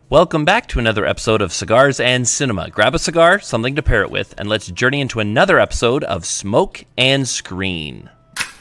Welcome back to another episode of Cigars and Cinema. Grab a cigar, something to pair it with, and let's journey into another episode of Smoke and Screen.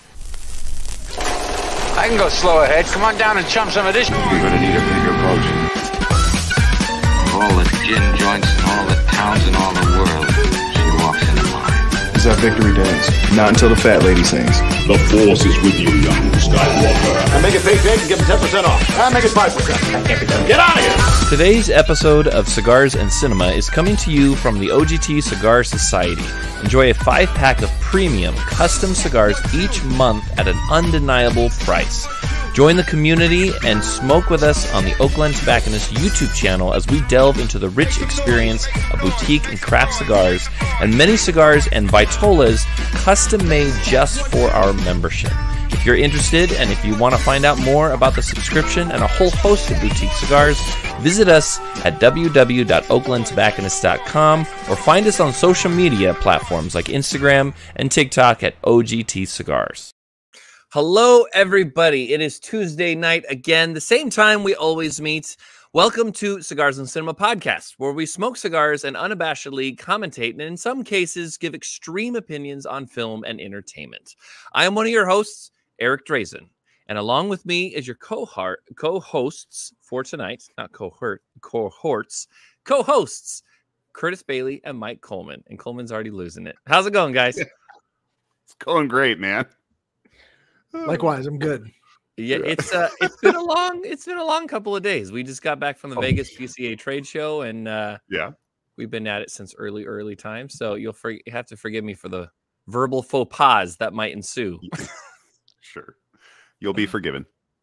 I can go slow ahead. Come on down and chum some of this. You're gonna need a bigger boat. All the gin joints and all the towns in all the world, she walks into mine. Is that victory dance? Not until the fat lady sings. The Force is with you, young Skywalker. I make it big and give them 10% off. I make it 5%. That can't be done. Get out of here! Today's episode of Cigars and Cinema is coming to you from the OGT Cigar Society. Enjoy a 5-pack of premium custom cigars each month at an undeniable price. Join the community and smoke with us on the Oakland Tobacconist YouTube channel as we delve into the rich experience of boutique and craft cigars and many cigars and vitolas custom made just for our membership. If you're interested and if you want to find out more about the subscription and a whole host of boutique cigars, visit us at www.oaklandtobacconist.com or find us on social media platforms like Instagram and TikTok at OGT Cigars. Hello, everybody. It is Tuesday night again, the same time we always meet. Welcome to Cigars and Cinema Podcast, where we smoke cigars and unabashedly commentate and in some cases give extreme opinions on film and entertainment. I am one of your hosts, Eric Drazen, and along with me is your co-hosts for tonight, not cohorts, co-hosts, Curtis Bailey and Mike Coleman. And Coleman's already losing it. How's it going, guys? It's going great, man. Likewise, I'm good. Yeah, it's been a long couple of days. We just got back from the Vegas PCA trade show, and yeah, we've been at it since early time. So you have to forgive me for the verbal faux pas that might ensue. Sure, you'll be forgiven.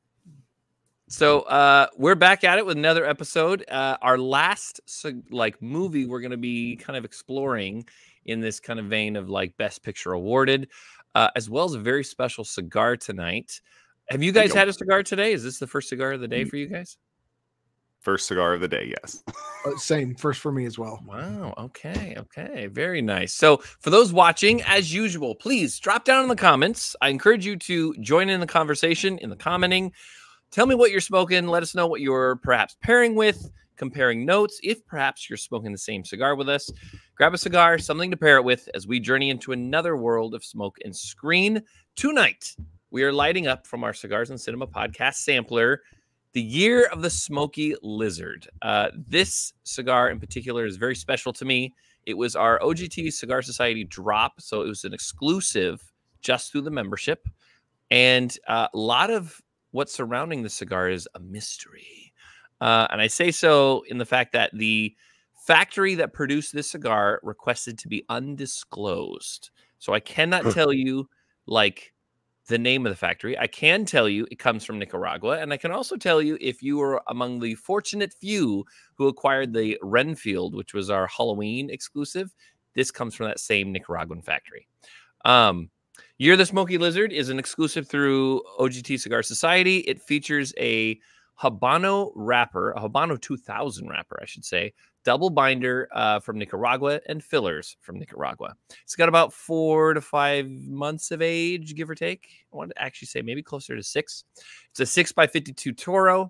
So we're back at it with another episode. Our last movie we're going to be kind of exploring in this kind of vein of like Best Picture awarded. As well as a very special cigar tonight. Have you guys had a cigar today? Is this the first cigar of the day for you guys? First cigar of the day, yes. Same, first for me as well. Wow, okay, very nice. So for those watching, as usual, please drop down in the comments. I encourage you to join in the conversation, in the commenting. Tell me what you're smoking. Let us know what you're perhaps pairing with, comparing notes, if perhaps you're smoking the same cigar with us. Grab a cigar, something to pair it with as we journey into another world of smoke and screen. Tonight, we are lighting up from our Cigars and Cinema podcast sampler, the Year of the Smoky Lizard. This cigar in particular is very special to me. It was our OGT Cigar Society drop, so it was an exclusive just through the membership. And a lot of what's surrounding the cigar is a mystery. And I say so in the fact that the factory that produced this cigar requested to be undisclosed. So I cannot tell you like the name of the factory. I can tell you it comes from Nicaragua. And I can also tell you if you were among the fortunate few who acquired the Renfield, which was our Halloween exclusive, this comes from that same Nicaraguan factory. Year of the Smoky Lizard is an exclusive through OGT Cigar Society. It features a Habano wrapper, a Habano 2000 wrapper, I should say, double binder from Nicaragua and fillers from Nicaragua. It's got about 4 to 5 months of age, give or take. I want to actually say maybe closer to 6. It's a 6x52 Toro.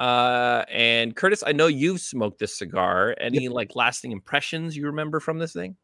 And Curtis, I know you've smoked this cigar. Any like lasting impressions you remember from this thing?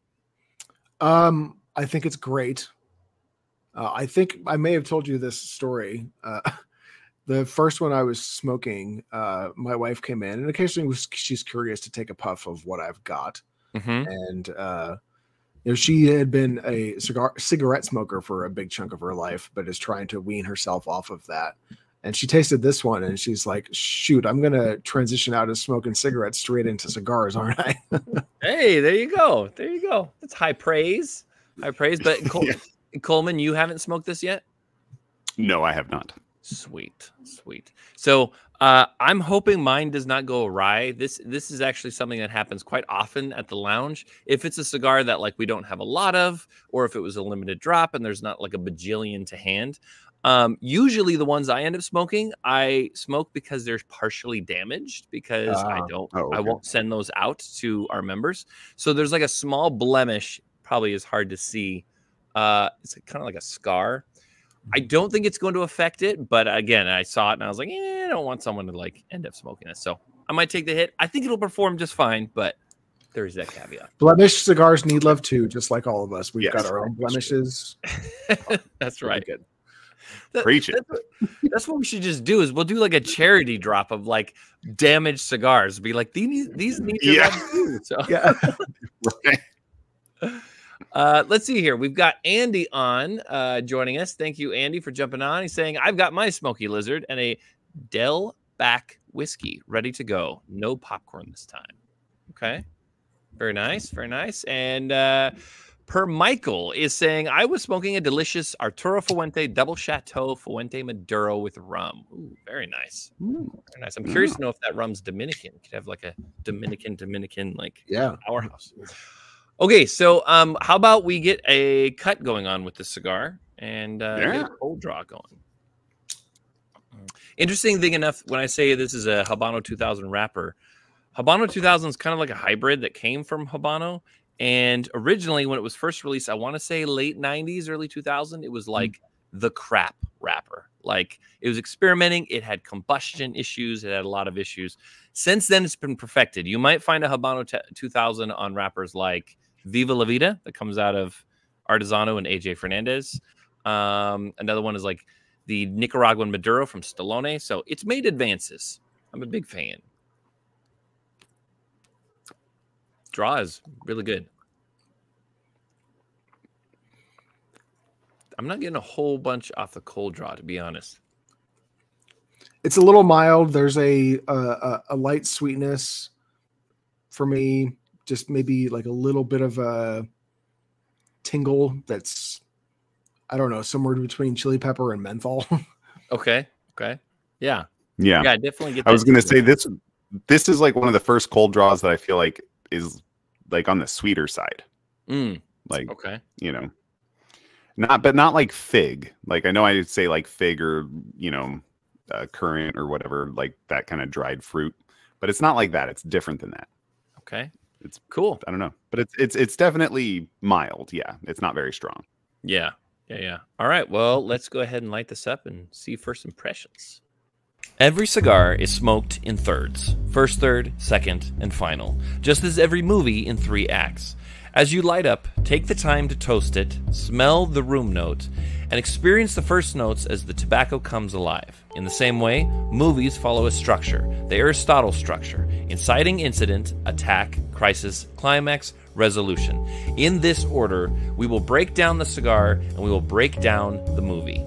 I think it's great. I think I may have told you this story. The first one I was smoking, my wife came in, and occasionally she's curious to take a puff of what I've got. And she had been a cigarette smoker for a big chunk of her life, but is trying to wean herself off of that. And she tasted this one, and she's like, "Shoot, I'm gonna transition out of smoking cigarettes straight into cigars, aren't I?" Hey, there you go. There you go. That's high praise. High praise. But Coleman, you haven't smoked this yet? No, I have not. Sweet. So I'm hoping mine does not go awry. This is actually something that happens quite often at the lounge. If it's a cigar that like we don't have a lot of, or if it was a limited drop and there's not like a bajillion to hand. Usually the ones I end up smoking, I smoke because they're partially damaged because I won't send those out to our members. So there's like a small blemish, probably is hard to see. It's kind of like a scar. I don't think it's going to affect it, but again, I saw it and I was like, I don't want someone to like end up smoking it. So I might take the hit. I think it'll perform just fine, but there's that caveat. Blemish cigars need love too, just like all of us. We've Yes. got our own blemishes. That's right. Good. Preach it. That's what we should just do is we'll do like a charity drop of like damaged cigars. Be like, these need your Yeah. love too. So Yeah. Right. let's see here. We've got Andy on joining us. Thank you, Andy, for jumping on. He's saying, I've got my Smoky Lizard and a Del Back whiskey ready to go. No popcorn this time. Okay. Very nice. Very nice. And Per Michael is saying, I was smoking a delicious Arturo Fuente Double Chateau Fuente Maduro with rum. Ooh, very nice. Very nice. I'm curious to know if that rum's Dominican. Could have like a Dominican, like powerhouse. Okay, so how about we get a cut going on with the cigar and get a cold draw going. Interesting thing enough, when I say this is a Habano 2000 wrapper, Habano 2000 is kind of like a hybrid that came from Habano. And originally, when it was first released, I want to say late 90s, early 2000, it was like the crap wrapper. Like it was experimenting. It had combustion issues. It had a lot of issues. Since then, it's been perfected. You might find a Habano 2000 on wrappers like Viva La Vida that comes out of Artesano and AJ Fernandez. Another one is like the Nicaraguan Maduro from Stallone. So it's made advances. I'm a big fan. Draw is really good. I'm not getting a whole bunch off the cold draw, to be honest. It's a little mild. There's a light sweetness for me. Just maybe like a little bit of a tingle that's, I don't know, somewhere between chili pepper and menthol. Okay. Yeah. Yeah. I definitely get that. I was going to say this is like one of the first cold draws that I feel like is like on the sweeter side. Like, okay. You know, not like fig. Like I know I say like fig or, you know, currant or whatever, like that kind of dried fruit, but it's not like that. It's different than that. Okay. It's cool. I don't know, but it's definitely mild. Yeah. It's not very strong. Yeah. All right. Well, let's go ahead and light this up and see first impressions. Every cigar is smoked in thirds. First third, second, and final. Just as every movie in 3 acts. As you light up, take the time to toast it, smell the room note, and experience the first notes as the tobacco comes alive. In the same way, movies follow a structure, the Aristotle structure: inciting incident, attack, crisis, climax, resolution. In this order, we will break down the cigar and we will break down the movie.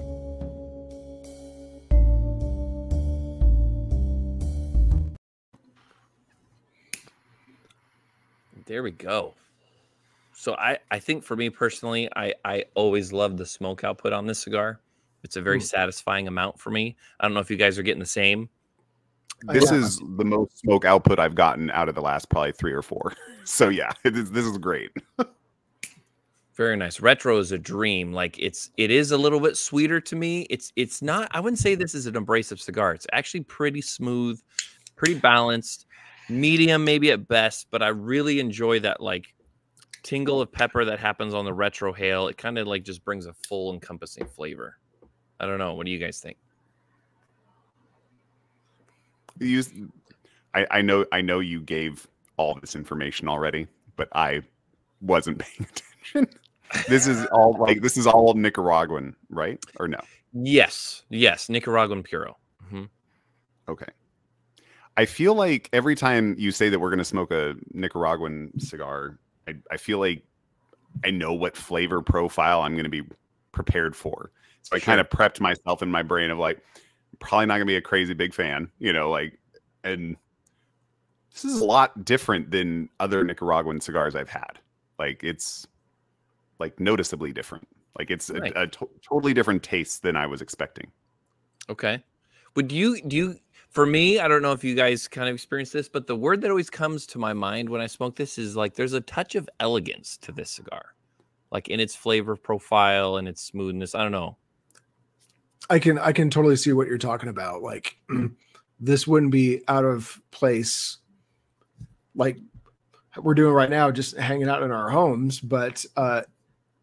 There we go. So I think for me personally, I always love the smoke output on this cigar. It's a very satisfying amount for me. I don't know if you guys are getting the same. This is the most smoke output I've gotten out of the last probably 3 or 4. So yeah, this is great. Very nice. Retro is a dream. Like it is a little bit sweeter to me. It's not, I wouldn't say this is an abrasive cigar. It's actually pretty smooth, pretty balanced, medium maybe at best, but I really enjoy that like tingle of pepper that happens on the retro hail. It kind of like just brings a full encompassing flavor. I don't know. What do you guys think? I know you gave all this information already, but I wasn't paying attention. This is all Nicaraguan, right? Or no? Yes, Nicaraguan Puro. Okay. I feel like every time you say that we're going to smoke a Nicaraguan cigar, I feel like I know what flavor profile I'm going to be prepared for. So I kind of prepped myself in my brain of like, probably not going to be a crazy big fan, you know, like, and this is a lot different than other Nicaraguan cigars I've had. Like it's like noticeably different. Like it's a totally different taste than I was expecting. Okay. Would do you, for me, I don't know if you guys kind of experience this, but the word that always comes to my mind when I smoke this is like, there's a touch of elegance to this cigar, like in its flavor profile and its smoothness. I don't know. I can totally see what you're talking about. Like this wouldn't be out of place like we're doing right now, just hanging out in our homes. But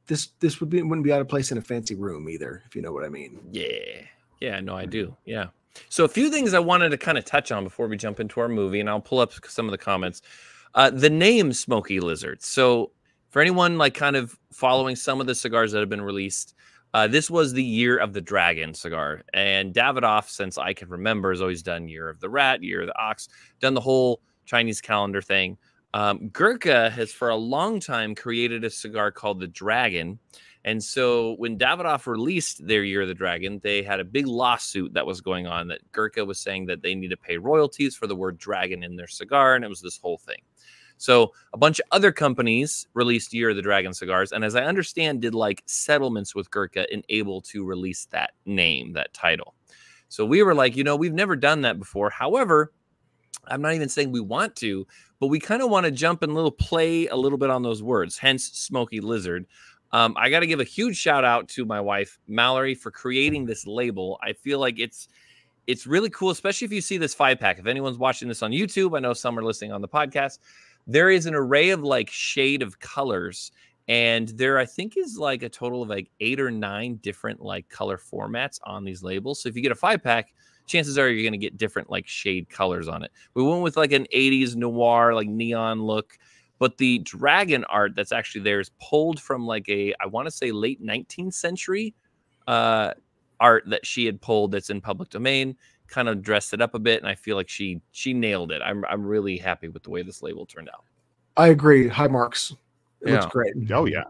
this wouldn't be out of place in a fancy room either, if you know what I mean. Yeah, no, I do. Yeah. So a few things I wanted to kind of touch on before we jump into our movie, and I'll pull up some of the comments. The name Smoky Lizard. So for anyone like kind of following some of the cigars that have been released, this was the Year of the Dragon cigar. And Davidoff, since I can remember, has always done Year of the Rat, Year of the Ox, done the whole Chinese calendar thing. Gurkha has for a long time created a cigar called the Dragon. And so when Davidoff released their Year of the Dragon, they had a big lawsuit that was going on that Gurkha was saying that they need to pay royalties for the word dragon in their cigar. And it was this whole thing. So a bunch of other companies released Year of the Dragon cigars. And as I understand, did like settlements with Gurkha and able to release that name, that title. So we were like, we've never done that before. However, I'm not even saying we want to, but we kind of want to jump and play a little bit on those words, hence Smoky Lizard. I got to give a huge shout out to my wife, Mallory, for creating this label. I feel like it's really cool, especially if you see this 5-pack. If anyone's watching this on YouTube, I know some are listening on the podcast. There is an array of like shade of colors, and there I think is like a total of like 8 or 9 different like color formats on these labels. So if you get a 5-pack, chances are you're going to get different like shade colors on it. We went with like an 80s noir, like neon look. But the dragon art that's actually there is pulled from like I want to say late 19th century art that she had pulled that's in public domain, kind of dressed it up a bit. And I feel like she nailed it. I'm really happy with the way this label turned out. I agree. High marks. It looks great. Oh, yeah.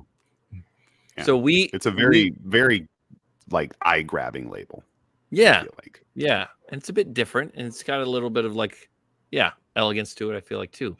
So it's a very, very like eye grabbing label. Yeah. Yeah. And it's a bit different. And it's got a little bit of like, elegance to it, I feel like too.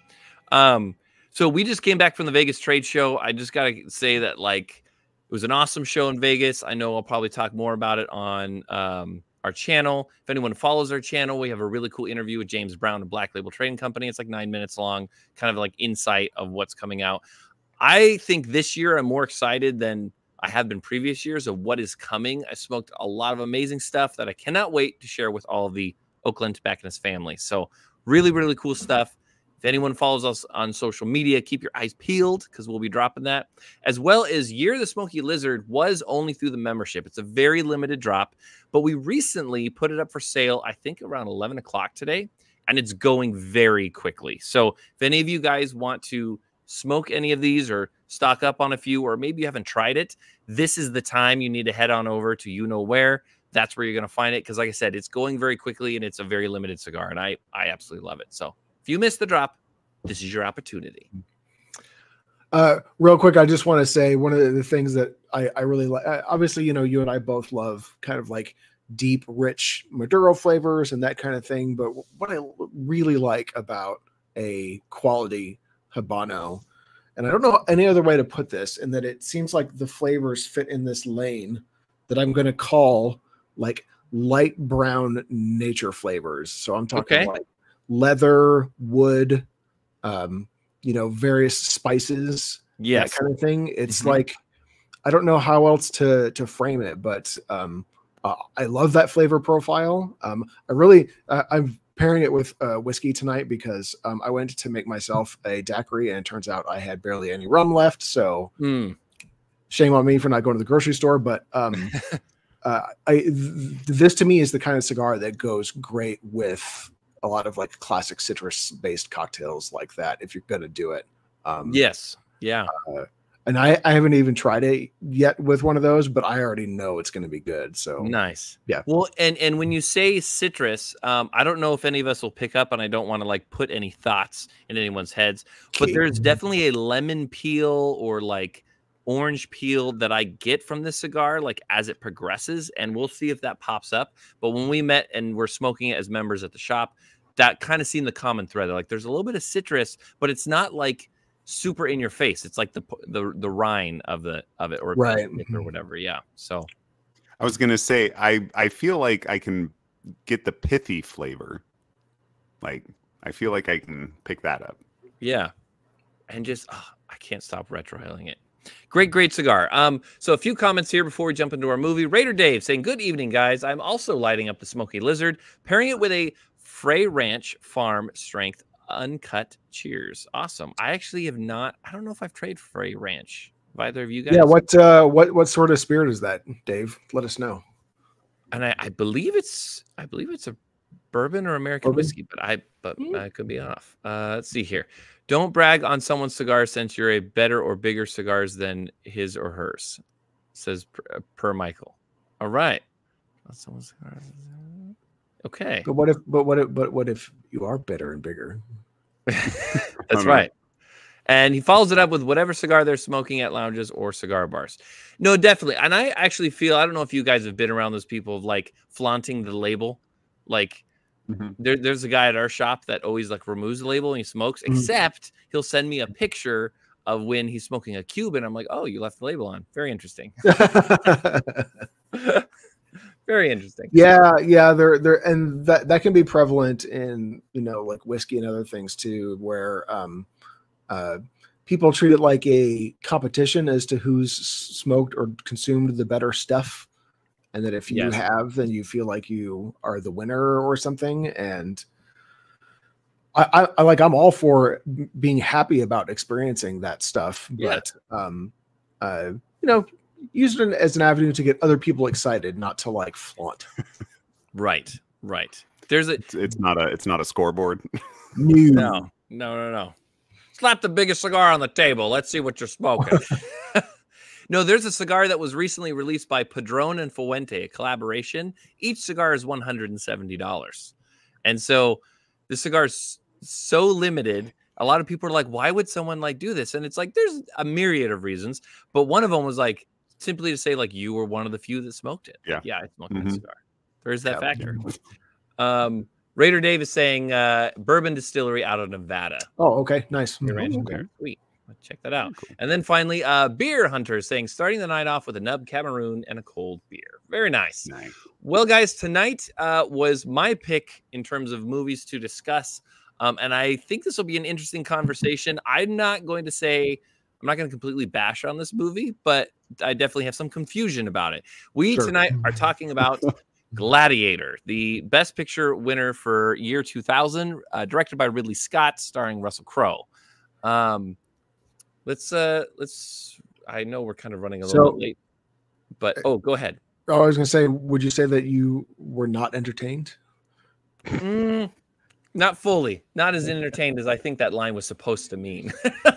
So we just came back from the Vegas trade show. I just got to say that like it was an awesome show in Vegas. I know I'll probably talk more about it on our channel. If anyone follows our channel, we have a really cool interview with James Brown of Black Label Trading Company. It's like 9 minutes long, kind of like insight of what's coming out. I think this year I'm more excited than I have been previous years of what is coming. I smoked a lot of amazing stuff that I cannot wait to share with all of the Oakland Tobacconist family. So really, really cool stuff. If anyone follows us on social media, keep your eyes peeled because we'll be dropping that. As well as Year of the Smoky Lizard was only through the membership. It's a very limited drop, but we recently put it up for sale, I think around 11 o'clock today, and it's going very quickly. So if any of you guys want to smoke any of these or stock up on a few, or maybe you haven't tried it, this is the time you need to head on over to where. That's where you're going to find it because, like I said, it's going very quickly and it's a very limited cigar, and I absolutely love it. So if you missed the drop, this is your opportunity. Real quick, I just want to say one of the things that I really like, obviously, you and I both love kind of like deep, rich Maduro flavors and that kind of thing. But what I really like about a quality Habano, and I don't know any other way to put this, in that it seems like the flavors fit in this lane that I'm going to call like light brown nature flavors. So I'm talking like leather, wood, various spices, that kind of thing. It's like, I don't know how else to frame it, but I love that flavor profile. I'm pairing it with whiskey tonight because I went to make myself a daiquiri and it turns out I had barely any rum left. So shame on me for not going to the grocery store, but this to me is the kind of cigar that goes great with a lot of like classic citrus based cocktails like that, if you're going to do it. Yes. Yeah. And I haven't even tried it yet with one of those, but I already know it's going to be good. So nice. Yeah. Well, and when you say citrus, I don't know if any of us will pick up, and I don't want to like put any thoughts in anyone's heads, but there's definitely a lemon peel or like orange peel that I get from this cigar, like as it progresses, and we'll see if that pops up. But when we met and we're smoking it as members at the shop, that kind of seemed the common thread. Like there's a little bit of citrus, but it's not like super in your face. It's like the rind of it, or right, or whatever. Yeah. So I was gonna say I feel like I can get the pithy flavor. Like I feel like I can pick that up. Yeah, and just I can't stop retrohaling it. Great cigar. So a few comments here before we jump into our movie. Raider Dave saying, good evening, guys. I'm also lighting up the Smoky Lizard, pairing it with a Frey Ranch Farm Strength Uncut. Cheers. Awesome. I actually have not, I don't know if I've tried Frey Ranch either of you guys? Yeah. What sort of spirit is that, Dave? Let us know. And I believe it's a bourbon or American whiskey, but I could be off. Let's see here. Don't brag on someone's cigar since you're a better or bigger cigars than his or hers, says per Michael. All right. Someone's cigars. Okay. But what if you are better and bigger? That's right. And he follows it up with whatever cigar they're smoking at lounges or cigar bars. No, definitely. And I actually feel, I don't know if you guys have been around those people of like flaunting the label. Like there's a guy at our shop that always like removes the label and he smokes, except he'll send me a picture of when he's smoking a Cuban. I'm like, oh, you left the label on. Very interesting. Very interesting. Yeah. There, and that can be prevalent in, you know, like whiskey and other things too, where people treat it like a competition as to who's smoked or consumed the better stuff, and that if you have, then you feel like you are the winner or something. And I'm all for being happy about experiencing that stuff, but you know, use it as an avenue to get other people excited, not to like flaunt. Right. There's it's not a scoreboard. No. Slap the biggest cigar on the table. Let's see what you're smoking. No, there's a cigar that was recently released by Padron and Fuente, a collaboration. Each cigar is $170. And so the cigar is so limited. A lot of people are like, why would someone like do this? And it's like, there's a myriad of reasons. But one of them was like, simply to say like, you were one of the few that smoked it. Yeah. I smoked that cigar. There's that factor. Raider Dave is saying Bourbon Distillery out of Nevada. Oh, okay. Nice. Okay. Sweet. Let's check that out. Cool. And then finally, Beer Hunter saying starting the night off with a Nub Cameroon and a cold beer. Very nice. Well, guys, tonight was my pick in terms of movies to discuss. And I think this will be an interesting conversation. I'm not going to completely bash on this movie, but I definitely have some confusion about it. We tonight are talking about Gladiator, the Best Picture winner for year 2000, directed by Ridley Scott, starring Russell Crowe. Let's. I know we're kind of running a little bit late, but go ahead. Oh, I was going to say, would you say that you were not entertained? Not fully, not as entertained as I think that line was supposed to mean.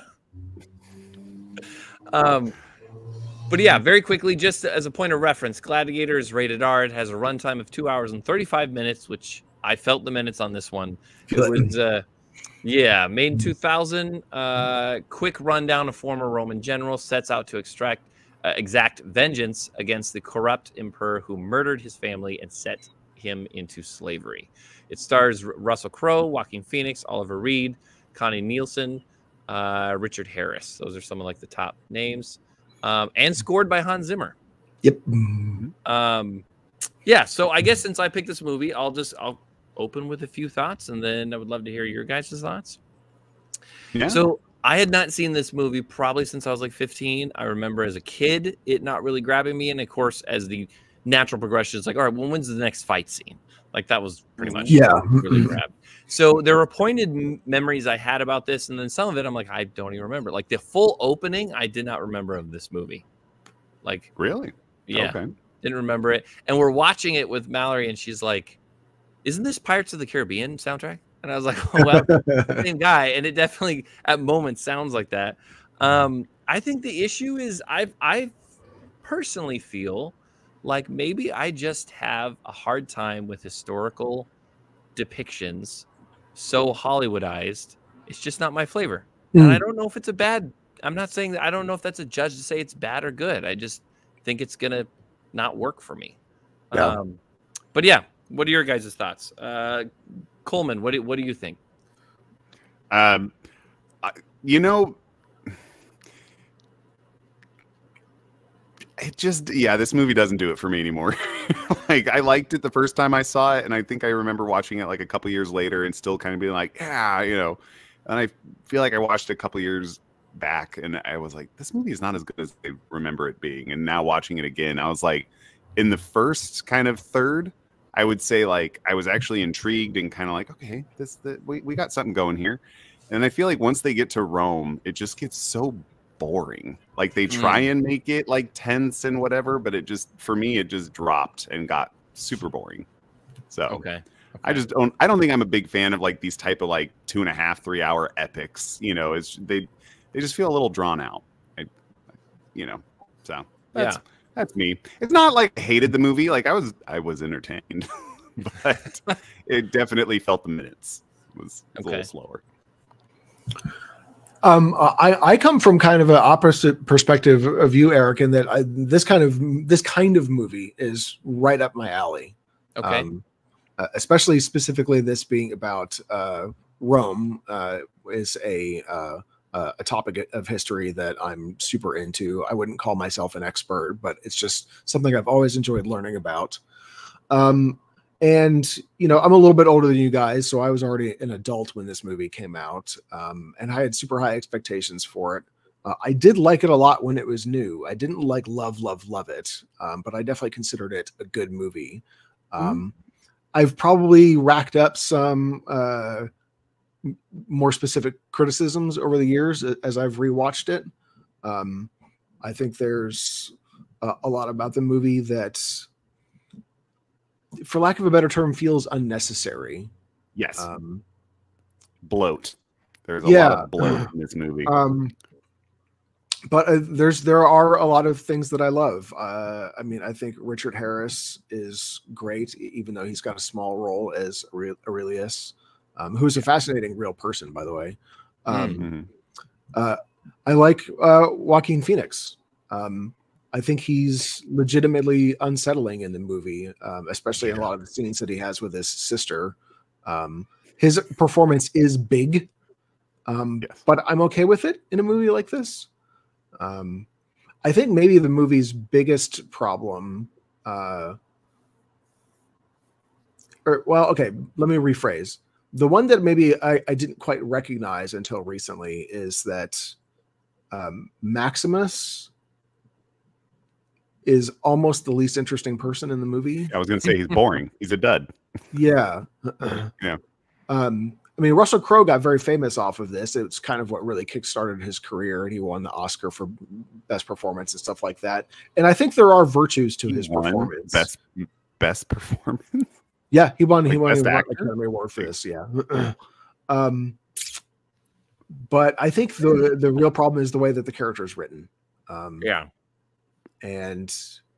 But yeah, very quickly, just as a point of reference, Gladiator is rated R. It has a runtime of 2 hours and 35 minutes, which I felt the minutes on this one. It was, made in 2000. Quick rundown: a former Roman general sets out to exact vengeance against the corrupt emperor who murdered his family and set him into slavery. It stars Russell Crowe, Joaquin Phoenix, Oliver Reed, Connie Nielsen, Richard Harris. Those are some of like the top names. And scored by Hans Zimmer. Yep. So I guess since I picked this movie, I'll open with a few thoughts, and then I would love to hear your guys' thoughts. Yeah. So I had not seen this movie probably since I was like 15. I remember as a kid it not really grabbing me, and of course as the natural progression, it's like, all right, well, when's the next fight scene? Like that was pretty much really grabbed. So there were pointed memories I had about this, and then some of it I'm like, I don't even remember. Like the full opening, I did not remember of this movie. Like really? Yeah, didn't remember it. And we're watching it with Mallory, and she's like, "Isn't this Pirates of the Caribbean soundtrack?" And I was like, "Oh well, same guy." And it definitely at moments sounds like that. I think the issue is I personally feel like maybe I just have a hard time with historical depictions so Hollywoodized. It's just not my flavor. And I don't know if it's I'm not saying that, I don't know if that's a judge to say it's bad or good. I just think it's going to not work for me. Yeah. But yeah, what are your guys' thoughts? Coleman, what do you think? It just, this movie doesn't do it for me anymore. Like, I liked it the first time I saw it, and I think I remember watching it like a couple years later and still kind of being like, and I feel like I watched it a couple years back, and I was like, this movie is not as good as I remember it being. And now watching it again, I was like, in the first kind of third, I would say like I was actually intrigued and kind of like, okay, we got something going here. And I feel like once they get to Rome, it just gets so boring. Like they try and make it like tense and whatever, but it just, for me, it just dropped and got super boring. So Okay. I don't think I'm a big fan of like these type of like 2.5, 3 hour epics. You know, they just feel a little drawn out. So that's me. It's not like I hated the movie. Like I was entertained, but it definitely felt the minutes. It was a little slower. I come from kind of an opposite perspective of you, Eric, in that this kind of movie is right up my alley. Okay. Especially specifically this being about Rome is a topic of history that I'm super into. I wouldn't call myself an expert, but it's just something I've always enjoyed learning about. And, you know, I'm a little bit older than you guys, so I was already an adult when this movie came out. And I had super high expectations for it. I did like it a lot when it was new. I didn't like love it, but I definitely considered it a good movie. I've probably racked up some more specific criticisms over the years as I've rewatched it. I think there's a lot about the movie that, for lack of a better term, feels unnecessary. Yes. Bloat. There's a lot of bloat in this movie. But there are a lot of things that I love. I mean, I think Richard Harris is great, even though he's got a small role as Aurelius, who's a fascinating real person, by the way. I like Joaquin Phoenix. I think he's legitimately unsettling in the movie, especially in a lot of the scenes that he has with his sister. His performance is big, but I'm okay with it in a movie like this. I think maybe the movie's biggest problem, let me rephrase. The one that maybe I didn't quite recognize until recently is that Maximus is almost the least interesting person in the movie. I was going to say he's boring. He's a dud. Yeah. Yeah. I mean, Russell Crowe got very famous off of this. It's kind of what really kickstarted his career, and he won the Oscar for best performance and stuff like that. And I think there are virtues to his performance. Best performance. Yeah, he won. Like he won an actor? Academy Award for this. Yeah. But I think the real problem is the way that the character is written. And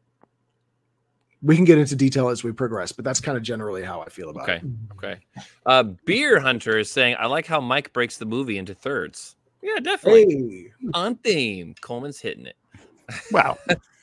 we can get into detail as we progress, but that's kind of generally how I feel about it. Okay. Beer Hunter is saying, I like how Mike breaks the movie into thirds. Yeah, definitely. Hey. On theme. Coleman's hitting it. Wow.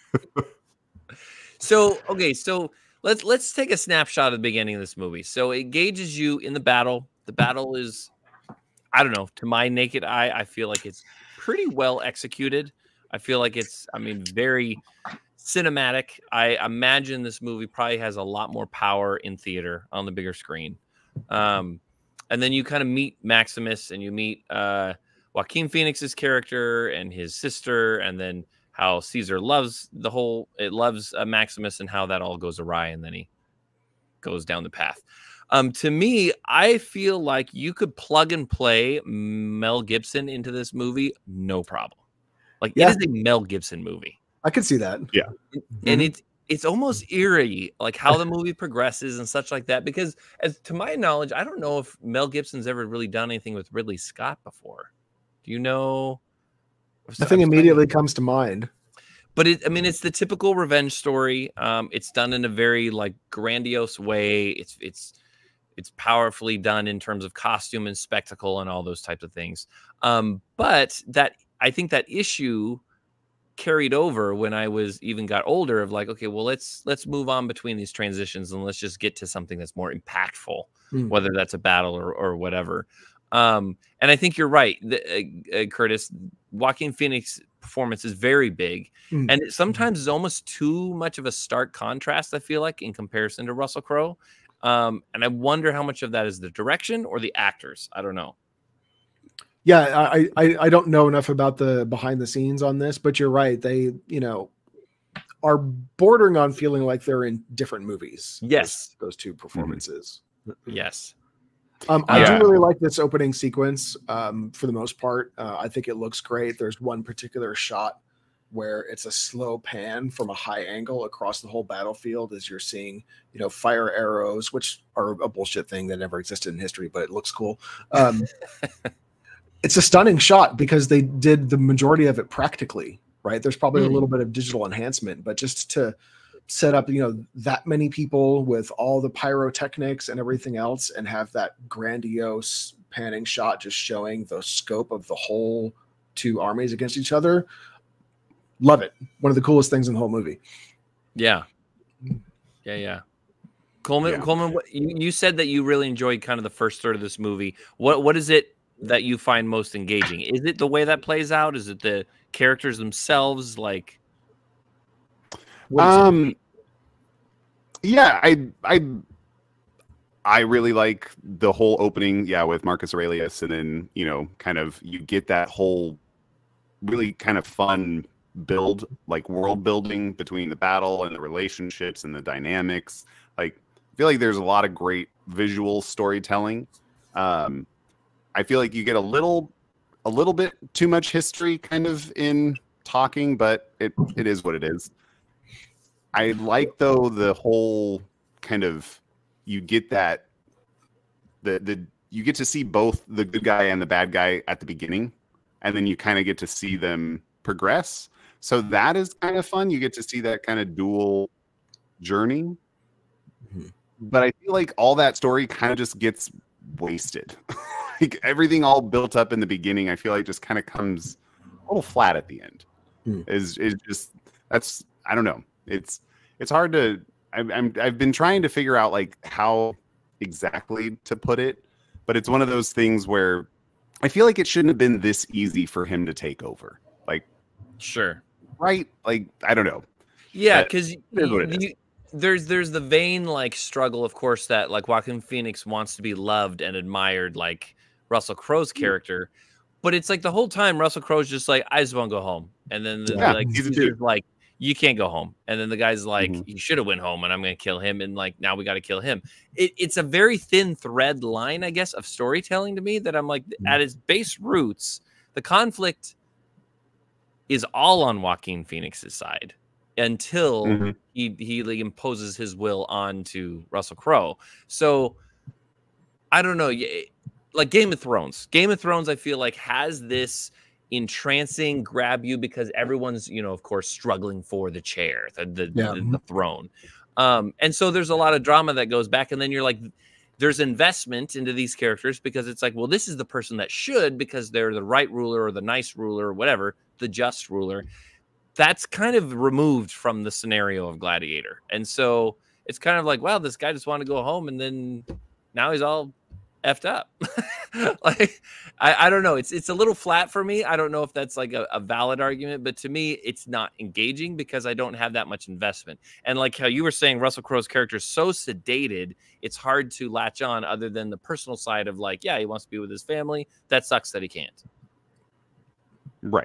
So let's take a snapshot of the beginning of this movie. So it gauges you in the battle. The battle is, I don't know, to my naked eye, I feel like it's pretty well executed. I feel like it's, very cinematic. I imagine this movie probably has a lot more power in theater on the bigger screen. And then you kind of meet Maximus and you meet Joaquin Phoenix's character and his sister, and then how Caesar loves Maximus and how that all goes awry, and then he goes down the path. To me, I feel like you could plug and play Mel Gibson into this movie, no problem. Like, it is a Mel Gibson movie. I could see that. Yeah. And it's almost eerie, like how the movie progresses and such like that. Because as to my knowledge, I don't know if Mel Gibson's ever really done anything with Ridley Scott before. Do you know? Nothing immediately comes to mind. But it's the typical revenge story. It's done in a very like grandiose way. It's powerfully done in terms of costume and spectacle and all those types of things. But that, I think that issue carried over when I got older of like, okay, well, let's move on between these transitions and let's just get to something that's more impactful, whether that's a battle or whatever. And I think you're right, Curtis. Joaquin Phoenix performance is very big, and it sometimes is almost too much of a stark contrast, I feel like, in comparison to Russell Crowe. And I wonder how much of that is the direction or the actors. I don't know. Yeah, I don't know enough about the behind the scenes on this, but you're right. They, are bordering on feeling like they're in different movies. Yes. Those two performances. Yes. I do really like this opening sequence for the most part. I think it looks great. There's one particular shot where it's a slow pan from a high angle across the whole battlefield as you're seeing, fire arrows, which are a bullshit thing that never existed in history, but it looks cool. It's a stunning shot because they did the majority of it practically, right? There's probably a little bit of digital enhancement, but just to set up, that many people with all the pyrotechnics and everything else and have that grandiose panning shot just showing the scope of the whole two armies against each other. Love it. One of the coolest things in the whole movie. Yeah. Coleman, you said that you really enjoyed kind of the first third of this movie. What is it that you find most engaging? Is it the way that plays out? Is it the characters themselves? Like, yeah, I really like the whole opening, with Marcus Aurelius, and then kind of you get that whole really kind of fun build, like world building between the battle and the relationships and the dynamics. Like, I feel like there's a lot of great visual storytelling. I feel like you get a little bit too much history kind of in talking, but it is what it is. I like, though, the whole kind of, you get that you get to see both the good guy and the bad guy at the beginning, and then you kind of get to see them progress. So that is kind of fun. You get to see that kind of dual journey. But I feel like all that story kind of just gets wasted. Like, everything all built up in the beginning, I feel like just kind of comes a little flat at the end. Is just, that's, I don't know. It's hard to, I've been trying to figure out like how exactly to put it, but it's one of those things where I feel like it shouldn't have been this easy for him to take over. Like, sure. Right? Like, I don't know. Yeah, because there's the vain like struggle, of course, that like Joaquin Phoenix wants to be loved and admired like Russell Crowe's character, but it's like the whole time Russell Crowe's just like, I just want to go home, and then he's like, you can't go home, and then the guy's like, you should have went home, and I'm gonna kill him, and like now we got to kill him. It's a very thin thread line, I guess, of storytelling to me that I'm like, at its base roots, the conflict is all on Joaquin Phoenix's side until he like imposes his will onto Russell Crowe. So I don't know, like Game of Thrones. Game of Thrones, I feel like, has this entrancing grab you because everyone's, of course, struggling for the chair, the throne. And so there's a lot of drama that goes back, and then you're like, there's investment into these characters because it's like, well, this is the person that should, because they're the right ruler or the nice ruler or whatever, the just ruler. That's kind of removed from the scenario of Gladiator. And so it's kind of like, wow, this guy just wanted to go home, and then now he's all effed up. Like, I don't know. It's a little flat for me. I don't know if that's like a valid argument, but to me, it's not engaging because I don't have that much investment. And like how you were saying, Russell Crowe's character is so sedated, it's hard to latch on other than the personal side of like, yeah, he wants to be with his family. That sucks that he can't. Right.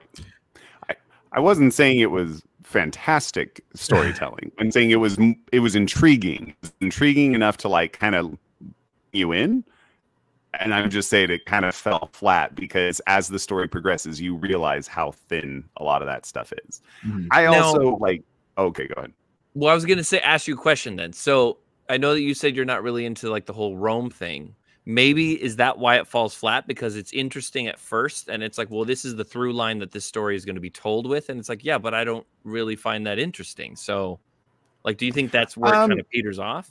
I wasn't saying it was fantastic storytelling. I'm saying it was intriguing. Intriguing enough to like kind of you in. And I'm just saying it kind of fell flat because as the story progresses, you realize how thin a lot of that stuff is. I also like, okay, go ahead. Well, I was going to ask you a question then. So I know that you said you're not really into like the whole Rome thing. Maybe is that why it falls flat? Because it's interesting at first, and it's like, well, this is the through line that this story is going to be told with. And it's like, yeah, but I don't really find that interesting. So like, do you think that's where it kind of peters off?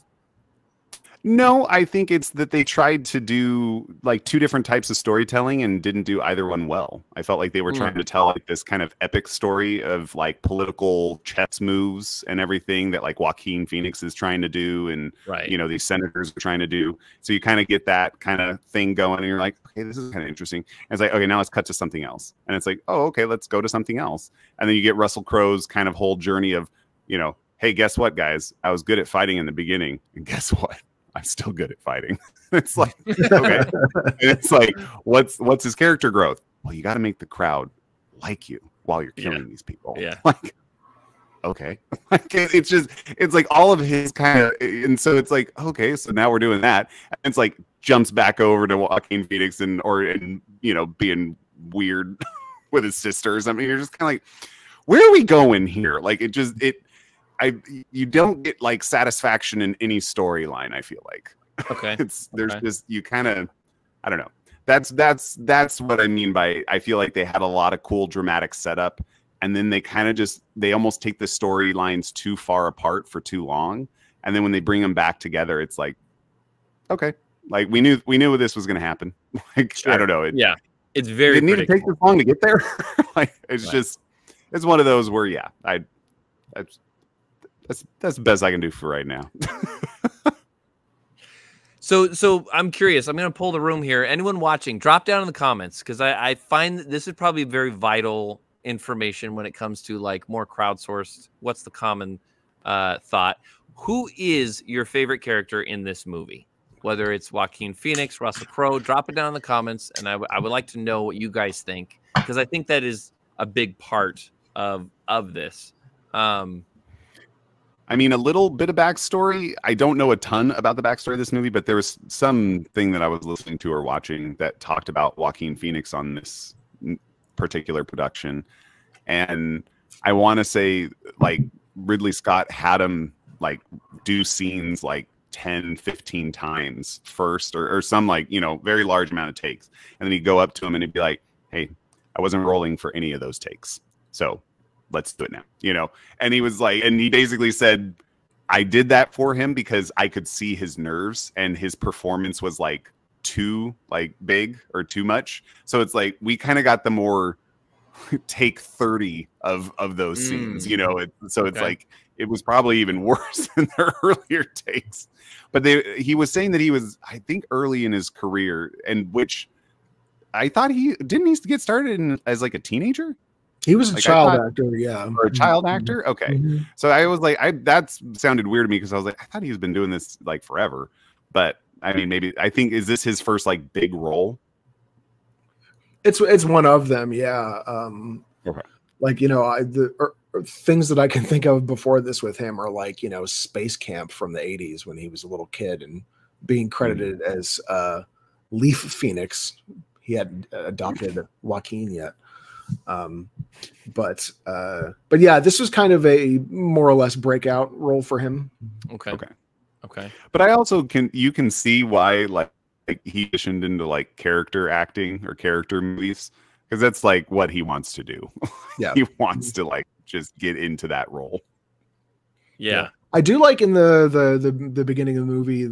No, I think it's that they tried to do like two different types of storytelling and didn't do either one well. I felt like they were trying to tell like this kind of epic story of like political chess moves and everything that like Joaquin Phoenix is trying to do, and these senators are trying to do. So you kind of get that kind of thing going, and you're like, okay, this is kind of interesting. And it's like, okay, now let's cut to something else. And it's like, oh, okay, let's go to something else. And then you get Russell Crowe's kind of whole journey of, hey, guess what, guys? I was good at fighting in the beginning, and guess what? I'm still good at fighting. It's like, okay. And it's like, what's his character growth? Well, you got to make the crowd like you while you're killing these people. Yeah. Like, okay. It's like all of his kind of, and so it's like, okay, so now we're doing that. And it's like, jumps back over to Joaquin Phoenix and being weird with his sisters. I mean, you're just kind of like, where are we going here? Like you don't get like satisfaction in any storyline. I feel like just you kind of, I don't know. That's what I mean by, I feel like they had a lot of cool dramatic setup, and then they kind of they almost take the storylines too far apart for too long, and then when they bring them back together, it's like, okay, like we knew this was going to happen. Like, I don't know. It's very. It didn't need to take this long to get there. Like it's just, it's one of those where that's the best I can do for right now. So I'm curious. I'm going to pull the room here. Anyone watching, drop down in the comments, because I find that this is probably very vital information when it comes to like more crowdsourced. What's the common thought? Who is your favorite character in this movie? Whether it's Joaquin Phoenix, Russell Crowe, drop it down in the comments, and I would like to know what you guys think, because I think that is a big part of this. I mean, a little bit of backstory. I don't know a ton about the backstory of this movie, but there was something that I was listening to or watching that talked about Joaquin Phoenix on this particular production. And I want to say, like, Ridley Scott had him, like, do scenes, like, 10, 15 times first, or some, like, very large amount of takes. And then he'd go up to him and he'd be like, hey, I wasn't rolling for any of those takes. So let's do it now, and he was like, and he basically said, I did that for him because I could see his nerves and his performance was like too like big or too much. So it's like, we kind of got the more take 30 of those scenes, so it's like, it was probably even worse than their earlier takes. But he was saying that he was, I think, early in his career, and which I thought he get started as like a teenager. He was a child actor, or a child actor. Okay, so I was like, that sounded weird to me, because I was like, I thought he's been doing this like forever. But I mean, maybe, I think, is this his first like big role? It's one of them, yeah. Okay, like things that I can think of before this with him are like Space Camp from the '80s when he was a little kid and being credited as Leaf Phoenix. He hadn't adopted Joaquin yet. But yeah, this was kind of a more or less breakout role for him. Okay. But I also you can see why like he auditioned into like character acting or character movies, because that's like what he wants to do. Yeah. He wants to like just get into that role. Yeah. I do like in the beginning of the movie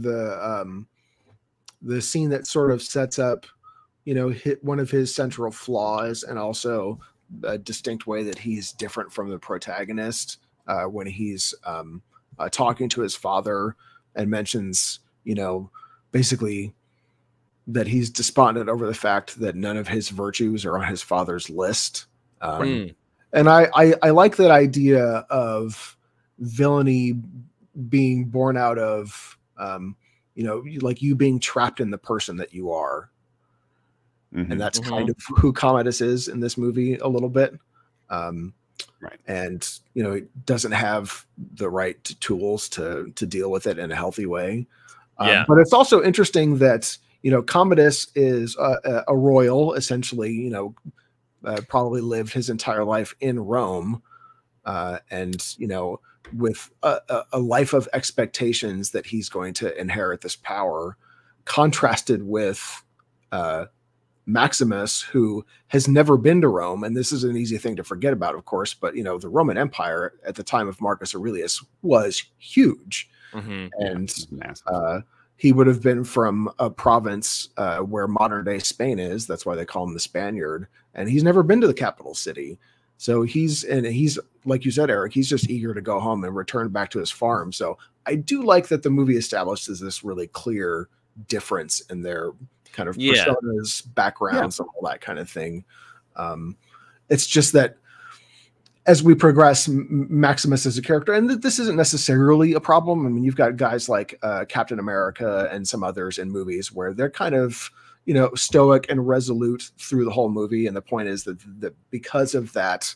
the scene that sort of sets up hit one of his central flaws, and also a distinct way that he's different from the protagonist when he's talking to his father and mentions, basically that he's despondent over the fact that none of his virtues are on his father's list. And I like that idea of villainy being born out of, like you being trapped in the person that you are. And that's kind of who Commodus is in this movie a little bit. Right. And, it doesn't have the right tools to deal with it in a healthy way. But it's also interesting that, Commodus is a royal, essentially, probably lived his entire life in Rome. And, with a life of expectations that he's going to inherit this power, contrasted with Maximus, who has never been to Rome. And this is an easy thing to forget about, of course, but the Roman Empire at the time of Marcus Aurelius was huge. And he would have been from a province where modern day Spain is. That's why they call him the Spaniard. And he's never been to the capital city. So he's like you said, Eric, he's just eager to go home and return back to his farm. So I do like that the movie establishes this really clear difference in their kind of personas, backgrounds, and all that kind of thing. It's just that as we progress, Maximus as a character, and this isn't necessarily a problem. I mean, you've got guys like Captain America and some others in movies where they're kind of, stoic and resolute through the whole movie. And the point is that because of that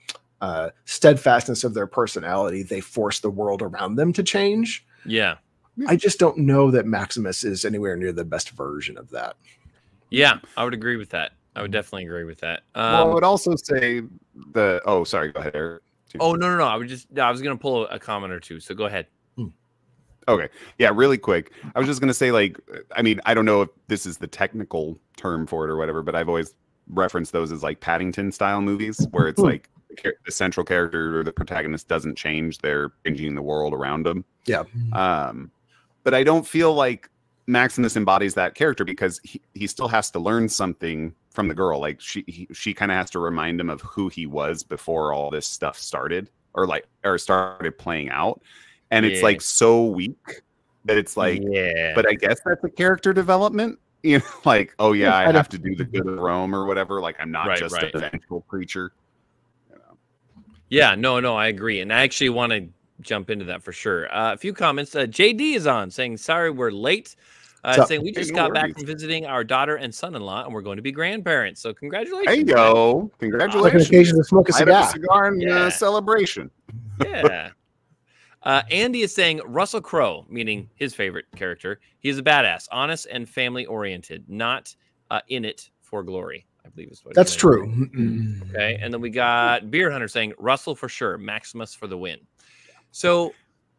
steadfastness of their personality, they force the world around them to change. Yeah. I just don't know that Maximus is anywhere near the best version of that. Yeah, I would agree with that. I would definitely agree with that. Well, I would also say the. Oh, sorry. Go ahead, Eric. Oh, no. I was going to pull a comment or two. So go ahead. Okay. Yeah, really quick. I was just going to say, like, I mean, I don't know if this is the technical term for it or whatever, but I've always referenced those as like Paddington style movies where it's like the central character or the protagonist doesn't change. They're changing the world around them. Yeah. But I don't feel like Maximus embodies that character because he still has to learn something from the girl. Like she kind of has to remind him of who he was before all this stuff started or started playing out. And it's like so weak that it's like, but I guess that's a character development, you know, like, oh yeah, I have to do the good of Rome or whatever. Like I'm not just a vengeful creature. You know? Yeah, no, I agree. And I actually want to jump into that for sure. A few comments. JD is on saying, sorry, we're late. Saying we just got back from visiting our daughter and son-in-law, and we're going to be grandparents. So congratulations. Hey, yo. Congratulations. Like an occasion to smoke a cigar. A cigar and celebration. Yeah. Andy is saying Russell Crowe, meaning his favorite character. He's a badass, honest and family-oriented, not in it for glory, I believe is what that's true. Okay. And then we got Beer Hunter saying Russell for sure, Maximus for the win. So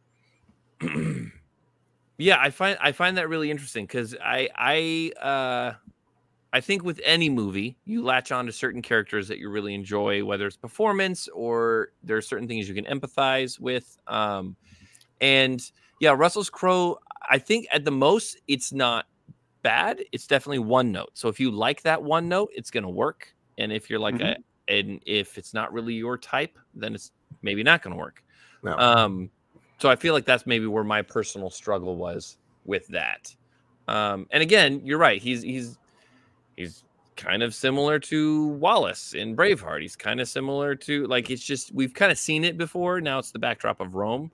yeah, I find that really interesting because I think with any movie, you latch on to certain characters that you really enjoy, whether it's performance or there are certain things you can empathize with. And yeah, Russell Crowe, I think at the most, it's not bad. It's definitely one note. So if you like that one note, it's going to work. And if you're like and if it's not really your type, then it's maybe not going to work. No. So I feel like that's maybe where my personal struggle was with that. And again, you're right. He's kind of similar to Wallace in Braveheart. He's kind of similar to, like, it's just, we've kind of seen it before. Now it's the backdrop of Rome.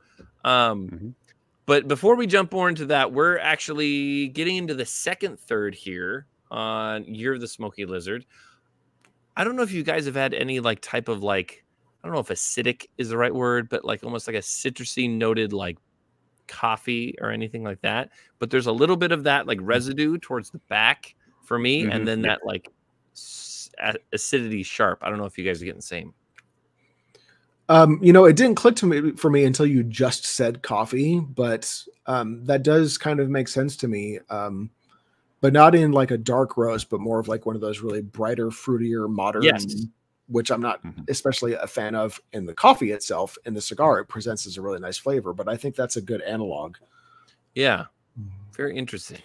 But before we jump more into that, we're actually getting into the second third here on Year of the Smoky Lizard. I don't know if you guys have had any like type of like, I don't know if acidic is the right word, but like almost like a citrusy noted like coffee or anything like that. But there's a little bit of that like residue towards the back for me, and then that like acidity sharp. I don't know if you guys are getting the same. You know, it didn't click for me until you just said coffee, but that does kind of make sense to me. But not in like a dark roast, but more of like one of those really brighter, fruitier, modern, which I'm not especially a fan of in the coffee itself. In the cigar, it presents as a really nice flavor, but I think that's a good analog. Yeah, very interesting.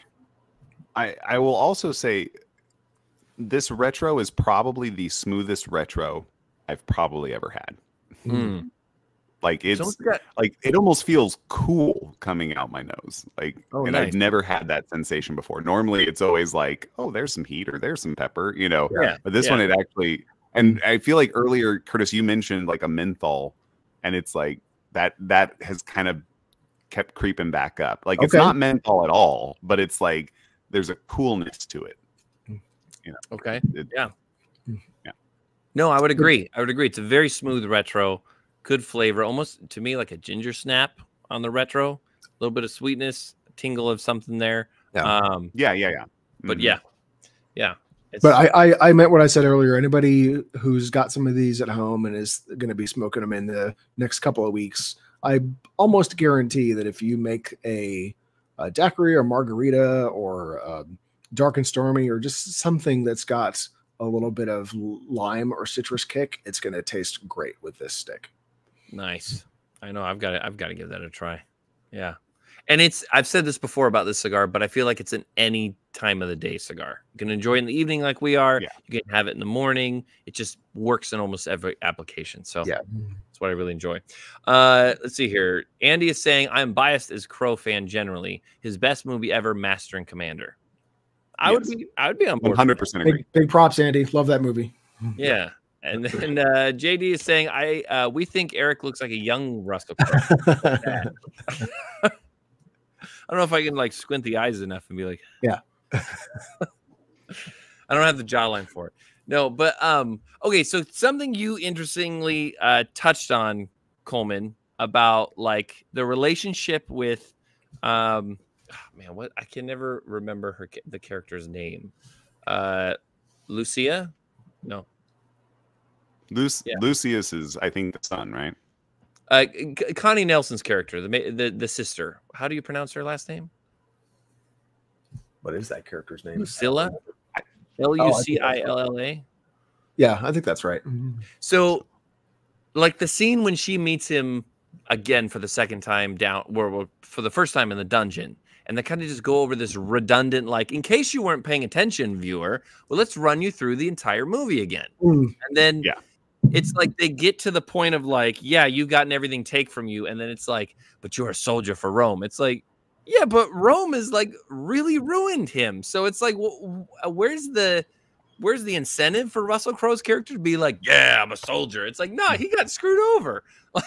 I will also say this retro is probably the smoothest retro I've probably ever had. Like it's like it almost feels cool coming out my nose. Like, and nice. I've never had that sensation before. Normally it's always like, oh, there's some heat or there's some pepper, you know. But this one, it actually, and I feel like earlier, Curtis, you mentioned like a menthol, and it's like that has kind of kept creeping back up. Like it's not menthol at all, but it's like there's a coolness to it. You know. No, I would agree. It's a very smooth retro, good flavor, almost to me like a ginger snap on the retro. A little bit of sweetness, a tingle of something there. But But I meant what I said earlier. Anybody who's got some of these at home and is going to be smoking them in the next couple of weeks, I almost guarantee that if you make a daiquiri or margarita or dark and stormy or just something that's got a little bit of lime or citrus kick, it's going to taste great with this stick. Nice. I know I've got to give that a try. Yeah. And I've said this before about this cigar, but I feel like it's an any time of the day cigar. You can enjoy it in the evening like we are. Yeah. You can have it in the morning. It just works in almost every application. So that's what I really enjoy. Let's see here. Andy is saying, I'm biased as Crow fan generally. His best movie ever, Master and Commander. I would be on board. 100% agree. Big props, Andy. Love that movie. Yeah. And then JD is saying, we think Eric looks like a young Russell Crowe. I don't know if I can like squint the eyes enough and be like, yeah. I don't have the jawline for it. No, but okay. So something you interestingly touched on, Coleman, about like the relationship with Man, what I can never remember the character's name. Lucia? No. Lucius is, I think, the son, right? Connie Nelson's character, the sister. How do you pronounce her last name? What is that character's name? Lucilla? Lucilla? Yeah, I think that's right. So, like the scene when she meets him again for the second time for the first time in the dungeon, and they kind of just go over this redundant, like, in case you weren't paying attention, viewer, well, let's run you through the entire movie again. And then it's like they get to the point of like, yeah, you've gotten everything take from you. And then it's like, but you're a soldier for Rome. It's like, yeah, but Rome is like really ruined him. So it's like, where's the incentive for Russell Crowe's character to be like, yeah, I'm a soldier? It's like, no, he got screwed over.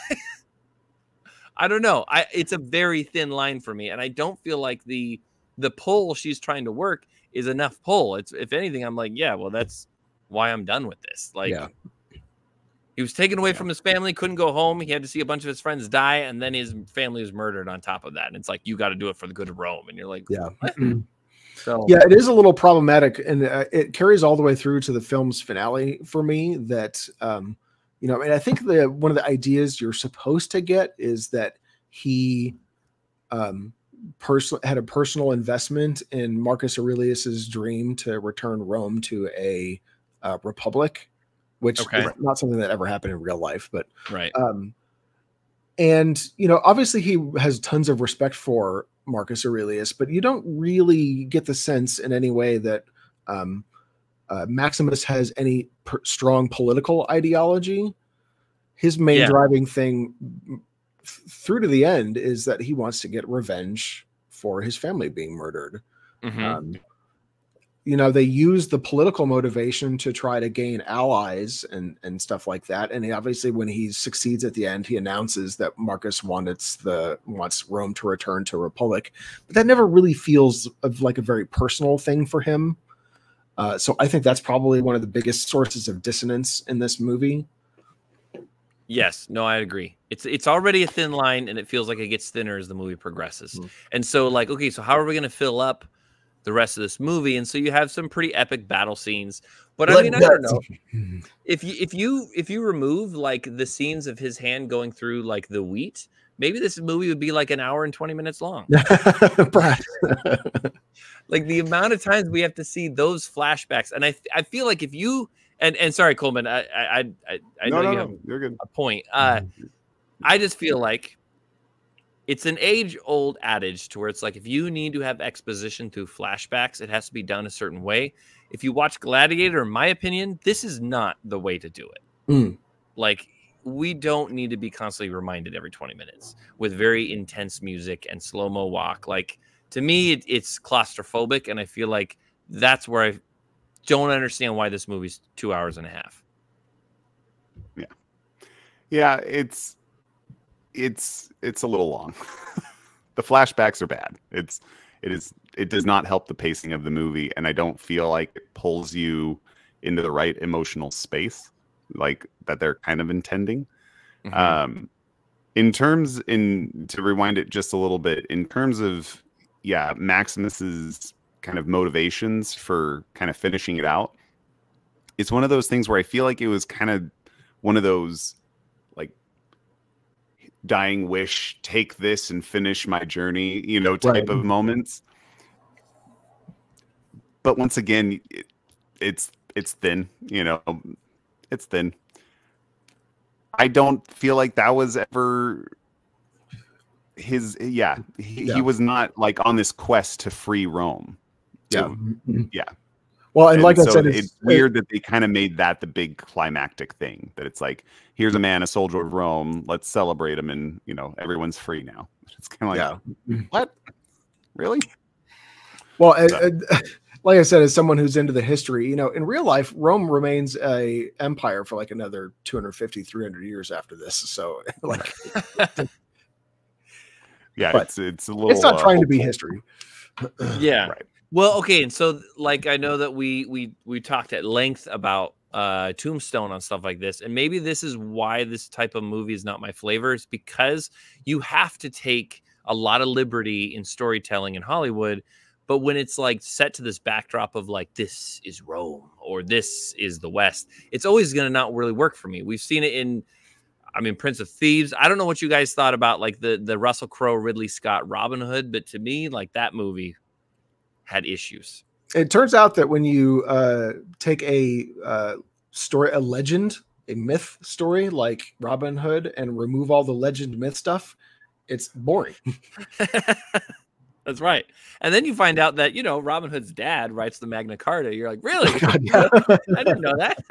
I don't know. It's a very thin line for me. And I don't feel like the pull she's trying to work is enough pull. It's, if anything, I'm like, yeah, well, that's why I'm done with this. Like, he was taken away from his family, couldn't go home. He had to see a bunch of his friends die, and then his family was murdered on top of that. And it's like, you got to do it for the good of Rome. And you're like, what? So yeah, it is a little problematic, and it carries all the way through to the film's finale for me. That you know, and I think one of the ideas you're supposed to get is that he had a personal investment in Marcus Aurelius's dream to return Rome to a republic, which is not something that ever happened in real life, but and you know, obviously he has tons of respect for Marcus Aurelius, but you don't really get the sense in any way that Maximus has any strong political ideology. His main driving thing through to the end is that he wants to get revenge for his family being murdered. You know, they use the political motivation to try to gain allies and stuff like that. And obviously when he succeeds at the end, he announces that Marcus wants Rome to return to a republic, but that never really feels like a very personal thing for him. So I think that's probably one of the biggest sources of dissonance in this movie. Yes, no, I agree. It's already a thin line, and it feels like it gets thinner as the movie progresses. And so like, okay, so how are we going to fill up the rest of this movie? And so you have some pretty epic battle scenes, but I mean, I don't know if you remove like the scenes of his hand going through like the wheat, maybe this movie would be like an hour and 20 minutes long. Like the amount of times we have to see those flashbacks. And I feel like if you, and sorry, Coleman, I know you have you're good. a point. I just feel like it's an age-old adage to where it's like, if you need to have exposition through flashbacks, it has to be done a certain way. If you watch Gladiator, in my opinion, this is not the way to do it. Like, we don't need to be constantly reminded every 20 minutes with very intense music and slow-mo walk. Like, to me, it's claustrophobic, and I feel like that's where I don't understand why this movie's 2 hours and a half. Yeah, it's a little long. The flashbacks are bad. It does not help the pacing of the movie, and I don't feel like it pulls you into the right emotional space like that they're kind of intending. To rewind it just a little bit, in terms of Maximus's kind of motivations for kind of finishing it out, it's one of those things where I feel like it was kind of one of those like dying wish, take this and finish my journey, you know, type of moments. But once again, it's thin, you know, it's thin. I don't feel like that was ever his, he was not like on this quest to free Rome. Well, and like I said, it's weird that they kind of made that the big climactic thing, that it's like, here's a man, a soldier of Rome, let's celebrate him, and you know, everyone's free now. It's kind of like, what? Really? Well, like I said, as someone who's into the history, you know, in real life, Rome remains a empire for like another 250, 300 years after this. So like, it's a little, it's not trying to be history. Right. Well, okay, and so like I know that we talked at length about Tombstone on stuff like this, and maybe this is why this type of movie is not my flavor. It's because you have to take a lot of liberty in storytelling in Hollywood. But when it's like set to this backdrop of like, this is Rome or this is the West, it's always going to not really work for me. We've seen it in, I mean, Prince of Thieves. I don't know what you guys thought about like the Russell Crowe, Ridley Scott, Robin Hood, but to me, like that movie had issues. It turns out that when you take a story, a legend, a myth story like Robin Hood and remove all the legend myth stuff, it's boring. That's right. And then you find out that, you know, Robin Hood's dad writes the Magna Carta. You're like, really? I didn't know that.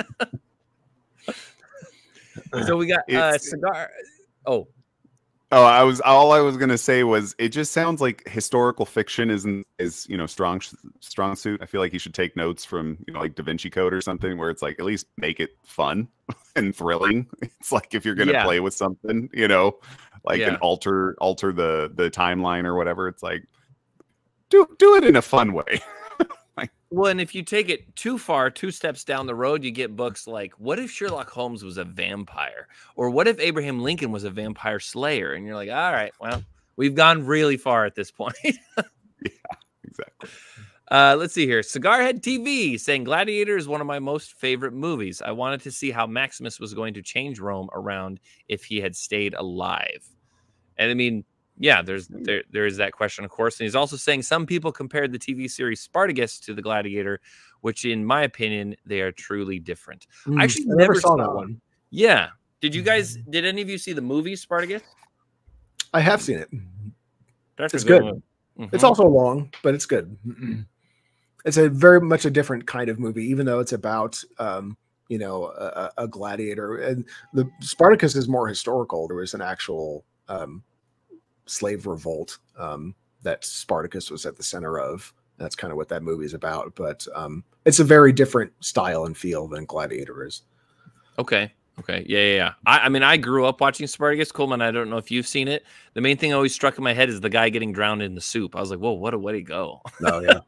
So we got Cigar. Oh, all I was gonna say was it just sounds like historical fiction is you know strong suit. I feel like you should take notes from, you know, like Da Vinci Code or something, where it's like at least make it fun and thrilling. It's like if you're gonna play with something, you know, like and alter the timeline or whatever. It's like do it in a fun way. Well, and if you take it too far, 2 steps down the road, you get books like, what if Sherlock Holmes was a vampire? Or what if Abraham Lincoln was a vampire slayer? And you're like, all right, well, we've gone really far at this point. Yeah, exactly. Let's see here. Cigarhead TV saying Gladiator is one of my most favorite movies. I wanted to see how Maximus was going to change Rome around if he had stayed alive. And I mean, yeah, there is that question, of course. And he's also saying some people compared the TV series Spartacus to the Gladiator, which in my opinion, they are truly different. I actually never saw that one. Yeah. Did any of you see the movie Spartacus? I have seen it. It's good. It's also long, but it's good. It's a very much a different kind of movie, even though it's about, you know, a gladiator. And the Spartacus is more historical. There was an actual slave revolt that Spartacus was at the center of. That's kind of what that movie is about. But it's a very different style and feel than Gladiator is. Okay. Yeah. I mean, I grew up watching Spartacus. Coleman, I don't know if you've seen it. The main thing always struck in my head is the guy getting drowned in the soup. I was like, whoa, what a way to go. Oh, yeah.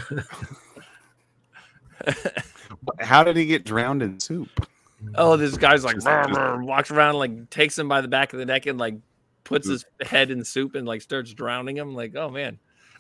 How did he get drowned in soup? Oh, this guy's like, walks around, like takes him by the back of the neck and like puts his head in soup and like starts drowning him. Like, oh man.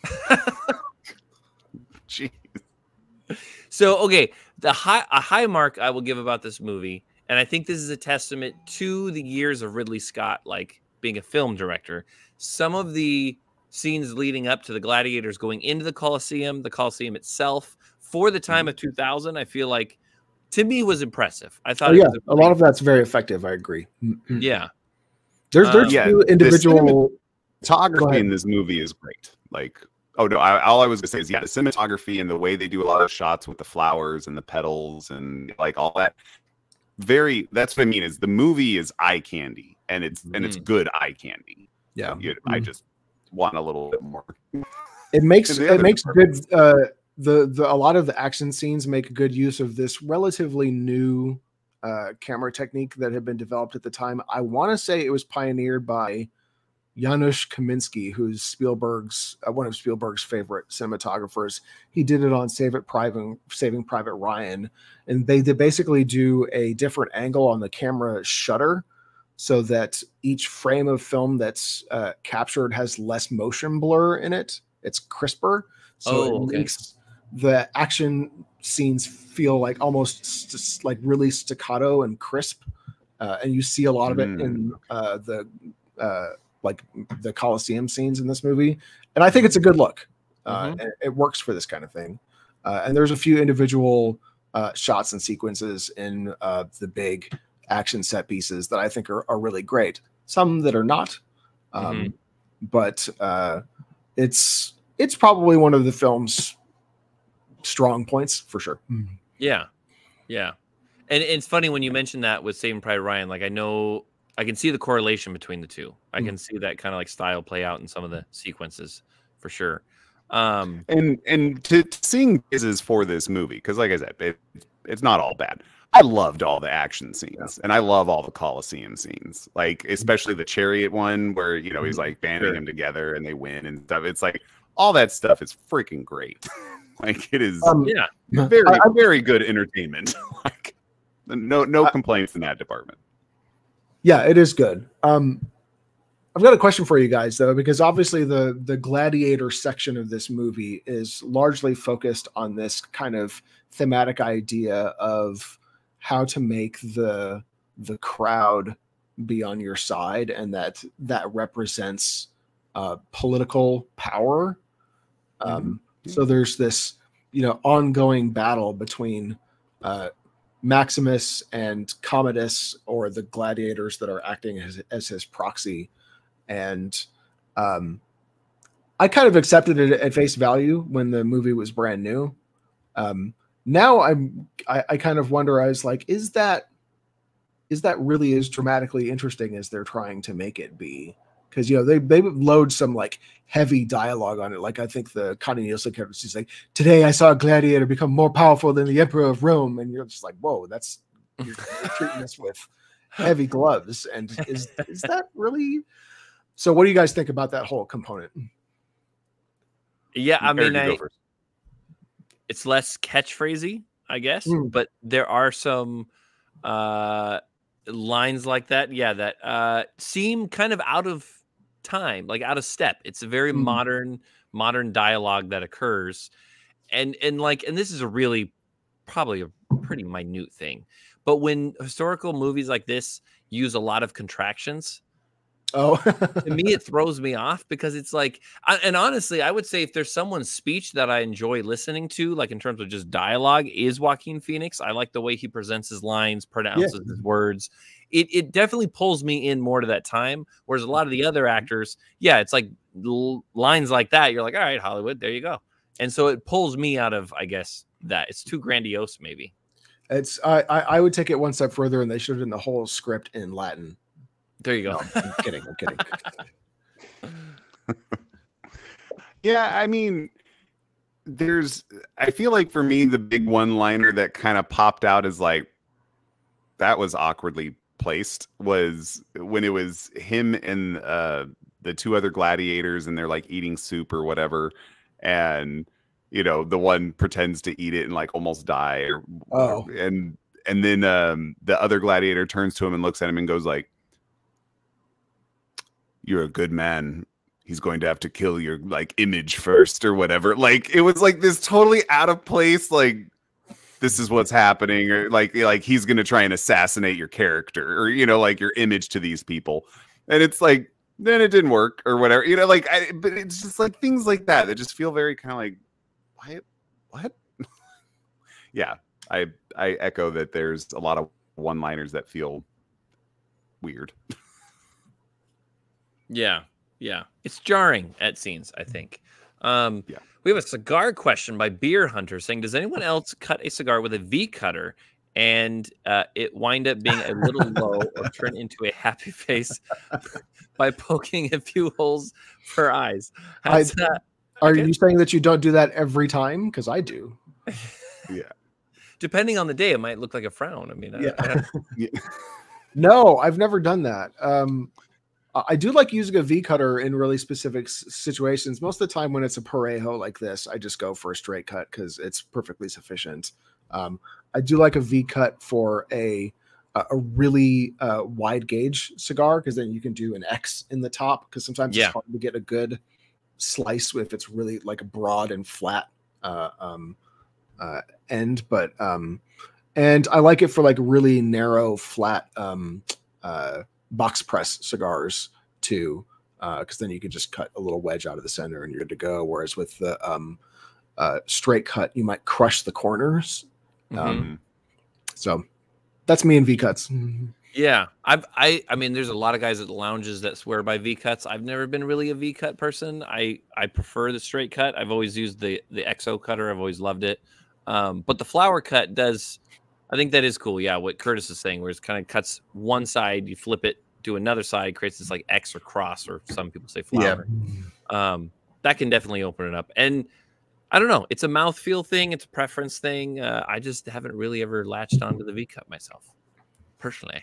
Jeez. So, okay, a high mark I will give about this movie, and I think this is a testament to the years of Ridley Scott, like being a film director. Some of the scenes leading up to the gladiators going into the Colosseum itself for the time of 2000, I feel like to me was impressive. I thought a lot of that's very effective. I agree. Yeah. There's two individual cinematography in this movie is great. Like, oh no, all I was gonna say is the cinematography and the way they do a lot of shots with the flowers and the petals and like all that. That's what I mean is the movie is eye candy and it's good eye candy. Yeah. I just want a little bit more. It makes good a lot of the action scenes make good use of this relatively new camera technique that had been developed at the time. I want to say it was pioneered by Janusz Kaminski, who's one of Spielberg's favorite cinematographers. He did it on Saving Private Ryan, and they basically do a different angle on the camera shutter so that each frame of film that's captured has less motion blur in it. It's crisper, so it makes the action scenes feel like almost like really staccato and crisp, and you see a lot of it in the Colosseum scenes in this movie, and I think it's a good look. And it works for this kind of thing. And there's a few individual shots and sequences in the big action set pieces that I think are really great. Some that are not, but it's probably one of the film's strong points for sure. Yeah. And it's funny when you mention that with Saving Private Ryan. Like I can see the correlation between the two. I can see that kind of like style play out in some of the sequences for sure. And to sing praises for this movie, because like I said, it's not all bad. I loved all the action scenes, and I love all the Colosseum scenes, like especially the chariot one where he's like banding them together and they win and stuff. It's like all that stuff is freaking great. Like it is, very good entertainment. Like no complaints in that department. Yeah, it is good. I've got a question for you guys though, because obviously the Gladiator section of this movie is largely focused on this kind of thematic idea of how to make the crowd be on your side, and that represents political power. So there's this, ongoing battle between Maximus and Commodus, or the gladiators that are acting as his proxy. And I kind of accepted it at face value when the movie was brand new. Now I kind of wonder, I was like, is that really as dramatically interesting as they're trying to make it be? Because they would load some like heavy dialogue on it. Like I think the Connie Nielsen character, she's like, "Today I saw a gladiator become more powerful than the Emperor of Rome," and you're just like, "Whoa, you're treating this with heavy gloves." And is that really? So, what do you guys think about that whole component? Yeah, I mean, it's less catchphrasy, I guess, but there are some lines like that, that seem kind of out of time, like out of step. It's a very modern dialogue that occurs, and this is probably a pretty minute thing, but when historical movies like this use a lot of contractions, to me it throws me off, because it's like, and honestly, I would say if there's someone's speech that I enjoy listening to, like in terms of just dialogue, is Joaquin Phoenix. I like the way he presents his lines, pronounces his words. It definitely pulls me in more to that time. Whereas a lot of the other actors, it's like lines like that, you're like, all right, Hollywood, there you go. And so it pulls me out of, I guess, that it's too grandiose. Maybe it's I would take it one step further, and they should have done the whole script in Latin. There you go. No, I'm kidding. Yeah, I mean, I feel like for me, the big one-liner that kind of popped out is like, that was awkwardly placed, was when it was him and the two other gladiators, and they're like eating soup or whatever, and the one pretends to eat it and like almost die, and then the other gladiator turns to him and looks at him and goes like, "You're a good man. He's going to have to kill your like image first," or whatever. Like it was like this totally out of place, like this is what's happening, or like he's going to try and assassinate your character, or like your image to these people. And it's like, then it didn't work or whatever, but it's just like things like that just feel very kind of like, what? Yeah, I echo that. There's a lot of one-liners that feel weird. Yeah. It's jarring at scenes, I think. We have a cigar question by Beer Hunter saying, does anyone else cut a cigar with a V cutter and it wind up being a little low or turn into a happy face by poking a few holes for eyes? Are you saying that you don't do that every time? Because I do. Yeah. Depending on the day, it might look like a frown. I mean, No, I've never done that. I do like using a V cutter in really specific situations. Most of the time when it's a parejo like this, I just go for a straight cut because it's perfectly sufficient. I do like a V cut for a really wide gauge cigar, because then you can do an X in the top, because sometimes it's hard to get a good slice if it's really like a broad and flat end. But and I like it for like really narrow, flat box press cigars too, because then you can just cut a little wedge out of the center and you're good to go. Whereas with the straight cut, you might crush the corners. So that's me and V cuts. Yeah, I mean, there's a lot of guys at the lounges that swear by V cuts. I've never been really a V cut person. I prefer the straight cut. I've always used the XO cutter. I've always loved it. But the flower cut does, I think that is cool. Yeah, what Curtis is saying, where it kind of cuts one side, you flip it to another side, creates this like X or cross, or some people say flower. Yeah. That can definitely open it up. And I don't know, it's a mouthfeel thing, it's a preference thing. I just haven't really ever latched onto the V cut myself, personally.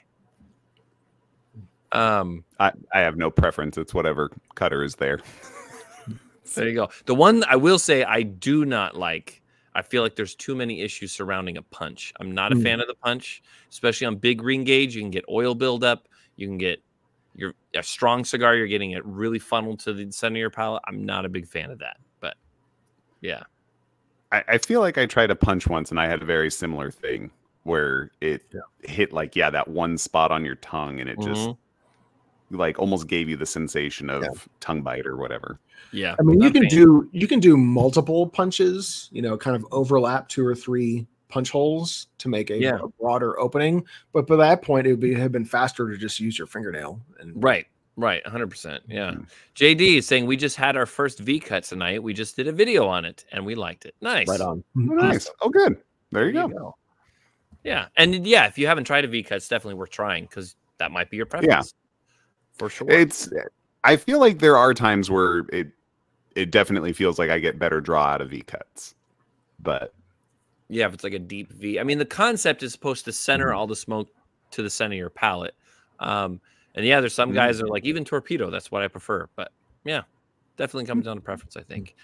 I have no preference. It's whatever cutter is there. There you go. The one I will say I do not like, I feel like there's too many issues surrounding a punch. I'm not a fan of the punch, especially on big ring gauge. You can get oil buildup. You can get you're a strong cigar, you're getting it really funneled to the center of your palate. I'm not a big fan of that, but yeah. I feel like I tried a punch once and I had a very similar thing where it hit like, that one spot on your tongue, and it just like almost gave you the sensation of tongue bite or whatever. Yeah. I mean, you can do multiple punches, kind of overlap 2 or 3 punch holes to make a broader opening. But by that point, it would have been faster to just use your fingernail. And Right. 100%. Yeah. JD is saying we just had our first V cut tonight. We just did a video on it and we liked it. Nice. Right on. Oh, nice. Oh, good. There you go. Yeah. And yeah, if you haven't tried a V cut, it's definitely worth trying because that might be your preference. For sure. I feel like there are times where it definitely feels like I get better draw out of V cuts. But yeah, if it's like a deep V. I mean, the concept is supposed to center all the smoke to the center of your palate. And yeah, there's some guys that are like, even torpedo, that's what I prefer. But yeah, definitely comes down to preference, I think.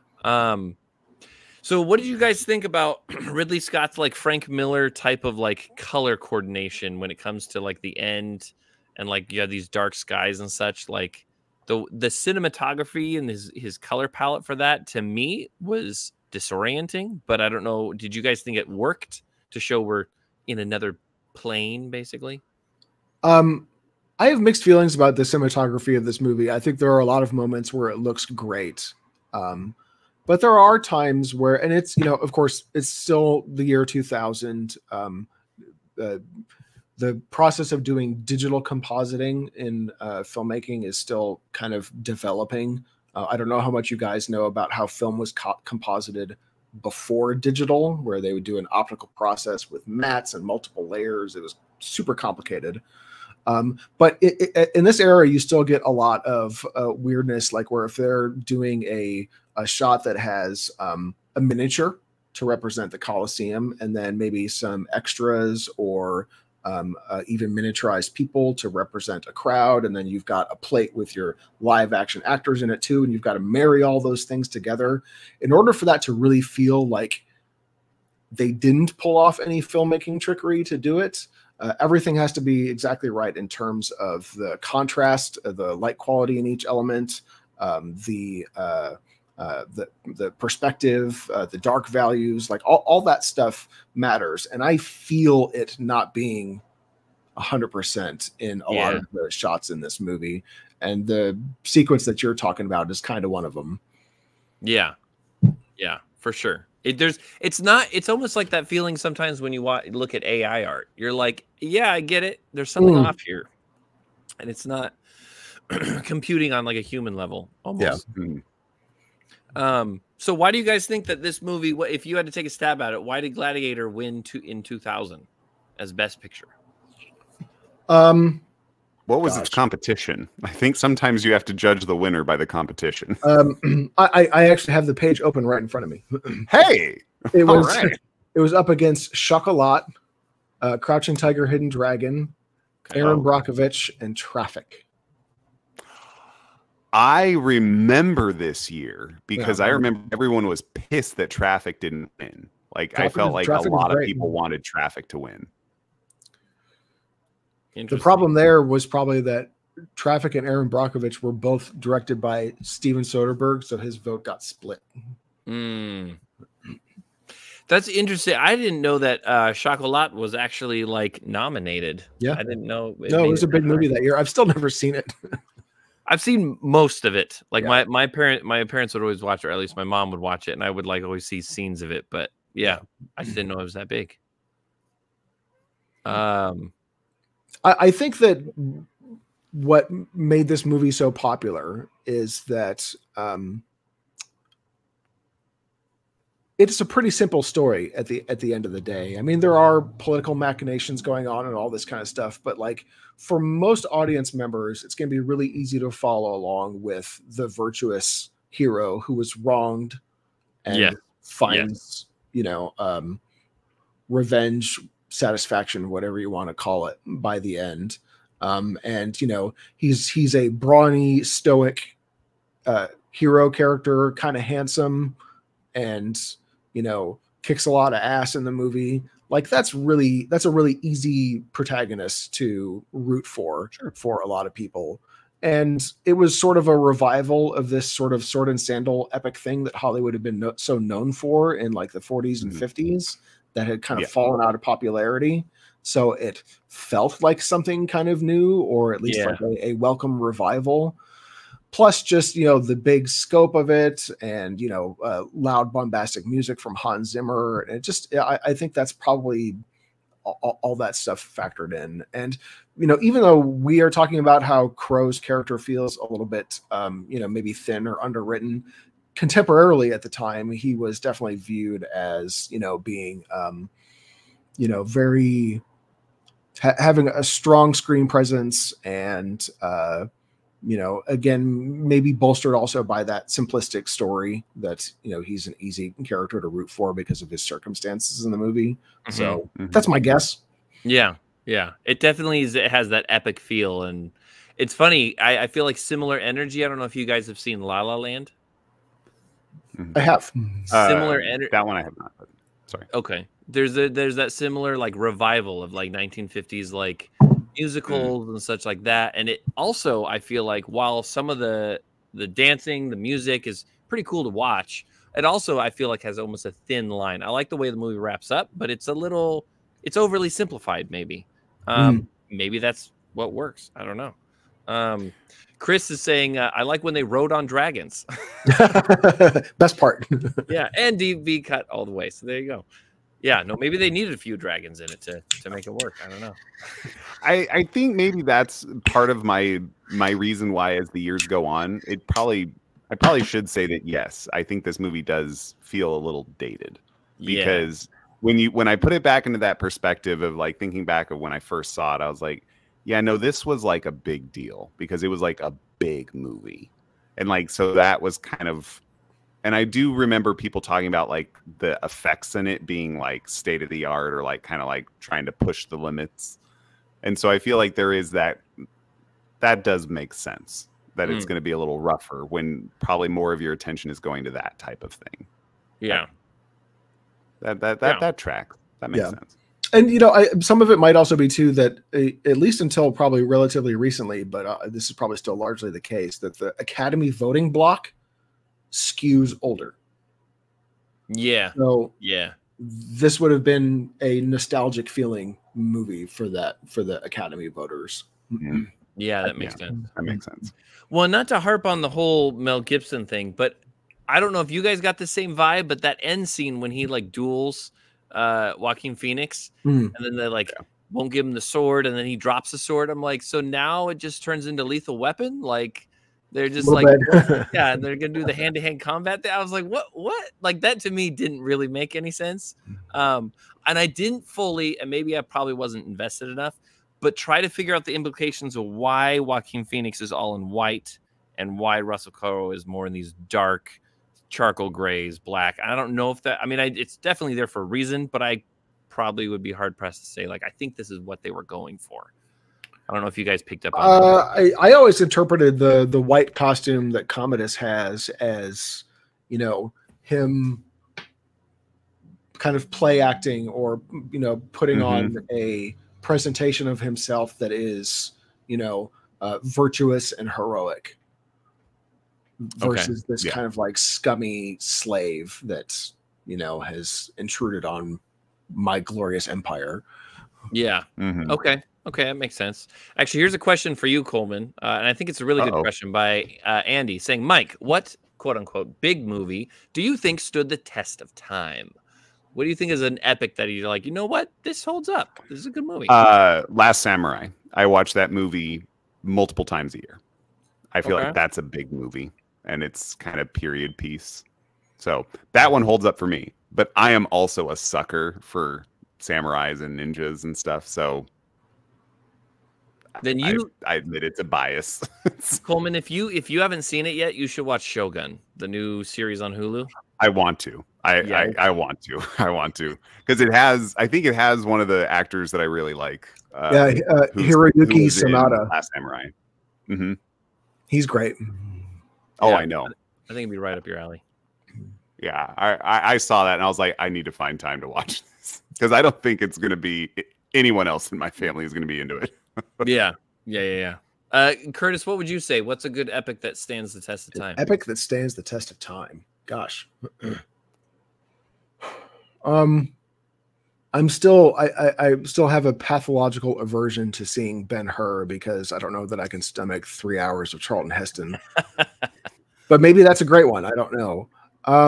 So what did you guys think about Ridley Scott's like Frank Miller type of like color coordination when it comes to like the end and like you have these dark skies and such? Like the cinematography and his color palette for that to me was disorienting, but I don't know. Did you guys think it worked to show we're in another plane, basically? I have mixed feelings about the cinematography of this movie. I think there are a lot of moments where it looks great. But there are times where, and it's, of course, it's still the year 2000. The process of doing digital compositing in filmmaking is still kind of developing. I don't know how much you guys know about how film was composited before digital, where they would do an optical process with mats and multiple layers. It was super complicated. But in this era, you still get a lot of weirdness, like where if they're doing a shot that has a miniature to represent the Colosseum, and then maybe some extras or even miniaturized people to represent a crowd, and then you've got a plate with your live action actors in it too, and you've got to marry all those things together in order for that to really feel like they didn't pull off any filmmaking trickery to do it. Everything has to be exactly right in terms of the contrast, the light quality in each element, the perspective, the dark values, like all that stuff matters. And I feel it not being 100% in a lot of the shots in this movie. And the sequence that you're talking about is kind of one of them. Yeah, for sure. It's almost like that feeling sometimes when you look at AI art. You're like, yeah, I get it. There's something off here. And it's not computing on like a human level almost. Yeah. So why do you guys think that this movie, if you had to take a stab at it, why did Gladiator win in 2000 as Best Picture? What was its competition? I think sometimes you have to judge the winner by the competition. I actually have the page open right in front of me. Hey, it was up against Chocolat, Crouching Tiger, Hidden Dragon, Aaron Brockovich, and Traffic. I remember this year because I remember everyone was pissed that Traffic didn't win. Like I felt like a lot of people wanted Traffic to win. The problem there was probably that Traffic and Aaron Brockovich were both directed by Steven Soderbergh, so his vote got split. That's interesting. I didn't know that Chocolat was actually like nominated. Yeah, I didn't know. It was a big movie that year. I've still never seen it. I've seen most of it. Like my parents would always watch it, or at least my mom would watch it, and I would like always see scenes of it. But yeah, I just didn't know it was that big. I think that what made this movie so popular is that it's a pretty simple story at the end of the day. I mean, there are political machinations going on and all this kind of stuff, but like for most audience members, it's going to be really easy to follow along with the virtuous hero who was wronged and finds, revenge, satisfaction, whatever you want to call it, by the end. And he's a brawny, stoic hero character, kind of handsome, and kicks a lot of ass in the movie. like that's a really easy protagonist to root for for a lot of people. And it was sort of a revival of this sort of sword and sandal epic thing that Hollywood had been so known for in like the 40s and 50s that had kind of fallen out of popularity. So it felt like something kind of new, or at least like a welcome revival. Plus just, the big scope of it and, loud bombastic music from Hans Zimmer. And it just, I think that's probably all that stuff factored in. And, even though we are talking about how Crow's character feels a little bit, maybe thin or underwritten, contemporarily at the time, he was definitely viewed as, being, very having a strong screen presence and, again, maybe bolstered also by that simplistic story that, he's an easy character to root for because of his circumstances in the movie. So that's my guess. Yeah. Yeah. It definitely is. It has that epic feel. And it's funny. I feel like similar energy. I don't know if you guys have seen La La Land. I have. Similar energy. That one I have not. But sorry. Okay. There's that similar like revival of like 1950s, like musicals and such like that. And it also, I feel like while some of the dancing, the music is pretty cool to watch, it also, I feel like, has almost a thin line. I like the way the movie wraps up, but it's overly simplified maybe. Maybe that's what works. I don't know. Chris is saying, I like when they rode on dragons. Best part. Yeah, and DV cut all the way. So there you go. Yeah, no, maybe they needed a few dragons in it to make it work. I don't know. I think maybe that's part of my reason why, as the years go on, I probably should say that yes, I think this movie does feel a little dated because when I put it back into that perspective of like thinking back of when I first saw it, I was like, yeah, no, this was like a big deal because it was like a big movie, and like so that was kind of. And I do remember people talking about like the effects in it being like state of the art or like kind of like trying to push the limits. And so I feel like there is that does make sense that it's going to be a little rougher when probably more of your attention is going to that type of thing. Yeah. That tracks. That makes sense. And, some of it might also be too that at least until probably relatively recently, but this is probably still largely the case, that the Academy voting block skews older. Yeah. So yeah, this would have been a nostalgic feeling movie for the Academy voters. Yeah, that makes sense. That makes sense. Well, not to harp on the whole Mel Gibson thing, but I don't know if you guys got the same vibe, but that end scene when he like duels Joaquin Phoenix and then they like won't give him the sword and then he drops the sword. I'm like, so now it just turns into Lethal Weapon? Like they're just like, yeah, and they're gonna do the hand-to-hand combat thing. I was like, what? Like that to me didn't really make any sense. And I didn't fully, and maybe I probably wasn't invested enough, but try to figure out the implications of why Joaquin Phoenix is all in white and why Russell Crowe is more in these dark charcoal grays, black. I don't know if that, I mean, it's definitely there for a reason, but I probably would be hard pressed to say, like, I think this is what they were going for. I don't know if you guys picked up on that. I always interpreted the white costume that Commodus has as, him kind of play acting or, putting on a presentation of himself that is, virtuous and heroic versus this kind of like scummy slave that, has intruded on my glorious empire. Yeah. Okay, that makes sense. Actually, here's a question for you, Coleman. And I think it's a really good question by Andy saying, Mike, what quote unquote big movie do you think stood the test of time? What do you think is an epic that you're like, you know what? This holds up. This is a good movie. Last Samurai. I watch that movie multiple times a year. I feel like that's a big movie and it's kind of period piece. So that one holds up for me. But I am also a sucker for samurais and ninjas and stuff. So then I admit it's a bias. Coleman, if you haven't seen it yet, you should watch Shogun, the new series on Hulu. I want to. I want to. I want to because I think it has one of the actors that I really like. Hiroyuki Sanada, Last Samurai. He's great. Oh, yeah, I know. I think it'd be right up your alley. Yeah, I saw that and I was like, I need to find time to watch this. because I don't think it's going to be anyone else in my family is going to be into it. Yeah. Curtis, what would you say? What's a good epic that stands the test of time? Epic that stands the test of time. Gosh. I still have a pathological aversion to seeing Ben-Hur because I don't know that I can stomach 3 hours of Charlton Heston. But maybe that's a great one. I don't know. I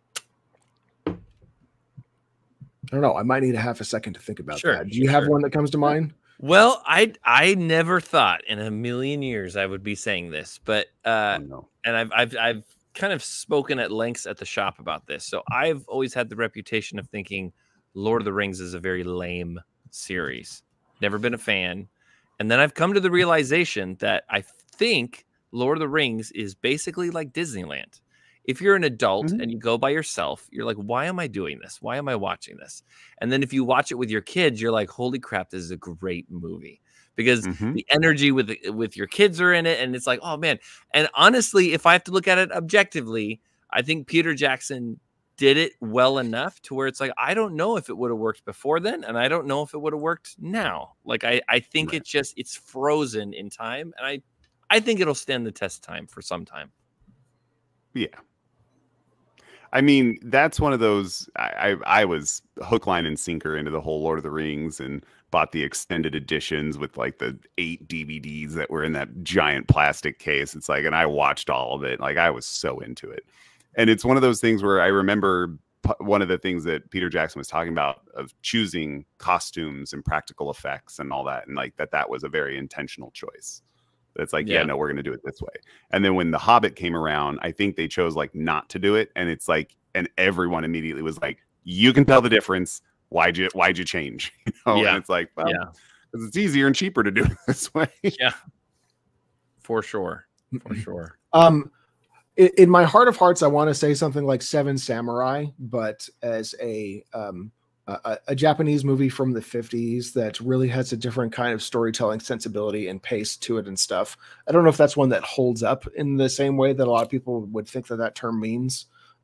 don't know. I might need a half a second to think about that. Do you have one that comes to mind? Well, I never thought in a million years I would be saying this, but and I've kind of spoken at lengths at the shop about this. So I've always had the reputation of thinking Lord of the Rings is a very lame series. Never been a fan. And then I've come to the realization that I think Lord of the Rings is basically like Disneyland. If you're an adult and you go by yourself, you're like, why am I doing this? Why am I watching this? And then if you watch it with your kids, you're like, holy crap, this is a great movie. Because the energy with your kids are in it. And it's like, oh, man. And honestly, if I have to look at it objectively, I think Peter Jackson did it well enough to where it's like, I don't know if it would have worked before then. And I don't know if it would have worked now. Like, I think it's frozen in time. And I think it'll stand the test of time for some time. Yeah. I mean, that's one of those, I was hook, line, and sinker into the whole Lord of the Rings and bought the extended editions with like the 8 DVDs that were in that giant plastic case. It's like, and I watched all of it. Like, I was so into it. And it's one of those things where I remember one of the things that Peter Jackson was talking about of choosing costumes and practical effects and all that. And like that was a very intentional choice. It's like, yeah, no, we're going to do it this way. And then when The Hobbit came around, I think they chose like not to do it. And it's like, and everyone immediately was like, you can tell the difference. Why'd you change? You know? And it's like, well, because it's easier and cheaper to do it this way. Yeah, for sure. For sure. In my heart of hearts, I want to say something like Seven Samurai, but as a Japanese movie from the 50s that really has a different kind of storytelling sensibility and pace to it and stuff. I don't know if that's one that holds up in the same way that a lot of people would think that term means.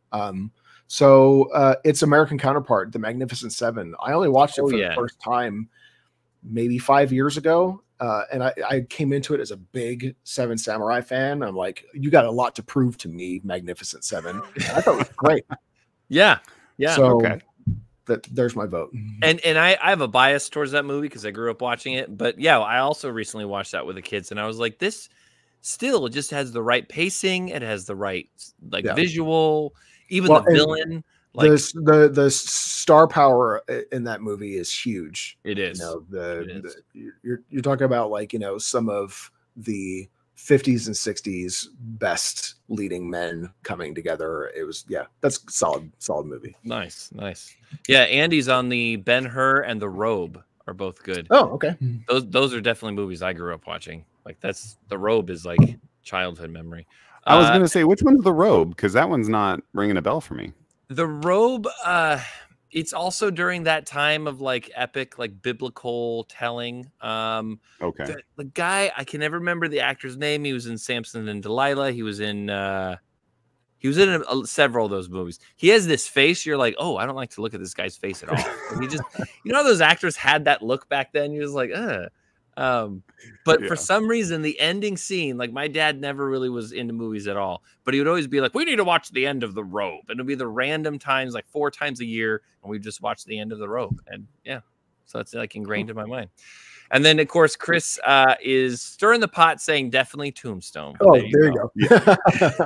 So its American counterpart, The Magnificent Seven. I only watched it for the first time maybe 5 years ago. And I came into it as a big Seven Samurai fan. I'm like, you got a lot to prove to me, Magnificent Seven. I thought it was great. Yeah. So there's my vote. And I have a bias towards that movie because I grew up watching it. But yeah, I also recently watched that with the kids, and I was like, this still just has the right pacing. It has the right visual. Even the villain. Like, the star power in that movie is huge. It is. You know, you're talking about like, you know, some of the 50s and 60s best leading men coming together. It was that's solid movie. Nice. Yeah, Andy's on the Ben-Hur and The Robe are both good. Oh, okay. Those are definitely movies I grew up watching. Like The Robe is like childhood memory. I was gonna say, which one's The Robe? Because that one's not ringing a bell for me. The Robe, it's also during that time of like epic, like biblical telling. Okay. The guy, I can never remember the actor's name. He was in Samson and Delilah. He was in several of those movies. He has this face. You're like, oh, I don't like to look at this guy's face at all. He just, you know, those actors had that look back then. You're just like, but for some reason, the ending scene, like my dad never really was into movies at all, but he would always be like, we need to watch the end of The Robe. And it'd be the random times, like 4 times a year. And we just watch the end of The Robe. And so it's like ingrained in my mind. And then of course, Chris is stirring the pot saying definitely Tombstone. Oh, there you go. Yeah.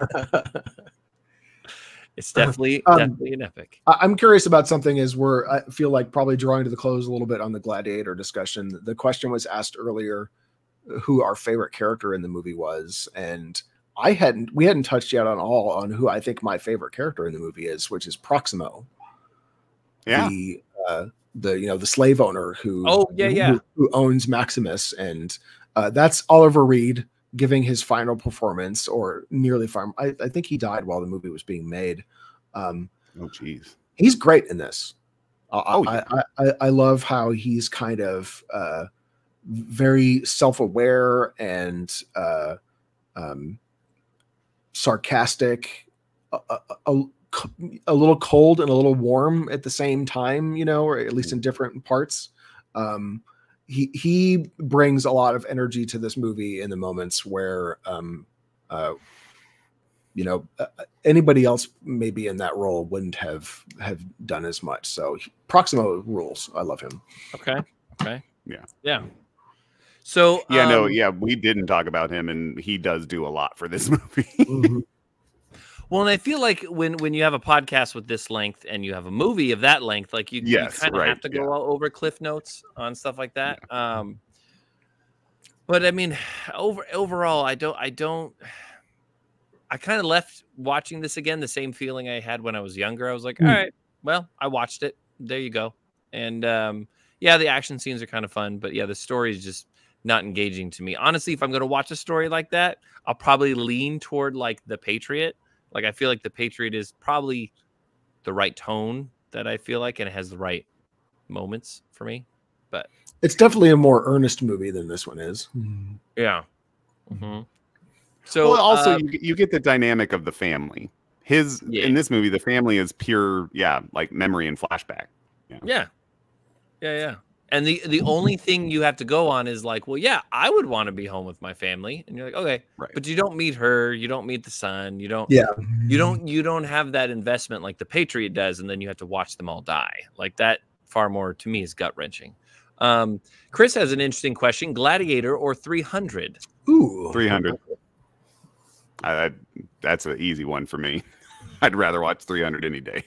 It's definitely an epic. I'm curious about something as I feel like probably drawing to the close a little bit on the Gladiator discussion. The question was asked earlier who our favorite character in the movie was. And we hadn't touched yet on who I think my favorite character in the movie is, which is Proximo. Yeah. The slave owner who owns Maximus. And that's Oliver Reed giving his final performance, or nearly final. I think he died while the movie was being made. Oh, geez. He's great in this. I love how he's kind of very self-aware and sarcastic, a little cold and a little warm at the same time, you know, or at least in different parts. He brings a lot of energy to this movie in the moments where, you know, anybody else maybe in that role wouldn't have done as much. So Proximo rules. I love him. Okay. Okay. Yeah. Yeah. So yeah, no, yeah, we didn't talk about him, and he does do a lot for this movie. Mm-hmm. Well, and I feel like when you have a podcast with this length and you have a movie of that length, like you kind of have to go over cliff notes on stuff like that. Yeah. But I mean, overall, I kind of left watching this again the same feeling I had when I was younger. I was like, all right, well, I watched it. There you go. And yeah, the action scenes are kind of fun, but yeah, the story is just not engaging to me. Honestly, if I'm going to watch a story like that, I'll probably lean toward like The Patriot. Like, I feel like The Patriot is probably the right tone that I feel like, and it has the right moments for me. But it's definitely a more earnest movie than this one is. Yeah. Mm-hmm. So well, also you get the dynamic of the family. In this movie, the family is pure, like memory and flashback. Yeah. And the only thing you have to go on is like, well, yeah, I would want to be home with my family. And you're like, okay, right. But you don't meet her, you don't meet the son, you don't have that investment like The Patriot does, and then you have to watch them all die. Like that far more to me is gut wrenching. Chris has an interesting question: Gladiator or 300? Ooh, 300. That's an easy one for me. I'd rather watch 300 any day.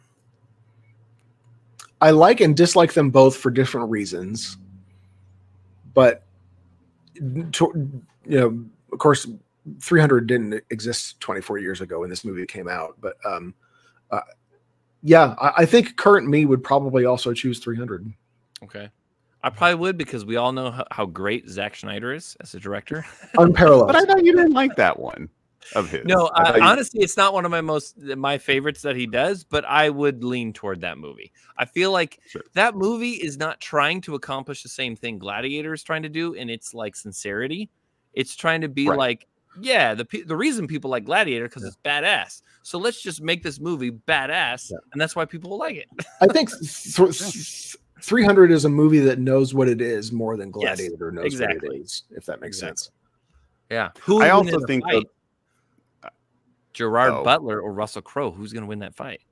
I like and dislike them both for different reasons, but you know, of course, 300 didn't exist 24 years ago when this movie came out. But yeah, I think current me would probably also choose 300. Okay, I probably would, because we all know how great Zack Snyder is as a director. Unparalleled. But I thought you didn't like that one of his. No, honestly, it's not one of my favorites that he does, but I would lean toward that movie. I feel like that movie is not trying to accomplish the same thing Gladiator is trying to do, and it's like sincerity. It's trying to be like, yeah, the reason people like Gladiator because it's badass. So let's just make this movie badass, and that's why people will like it. I think 300 is a movie that knows what it is more than Gladiator knows what it is, if that makes sense. Yeah. I also think that Gerard Butler or Russell Crowe, who's going to win that fight?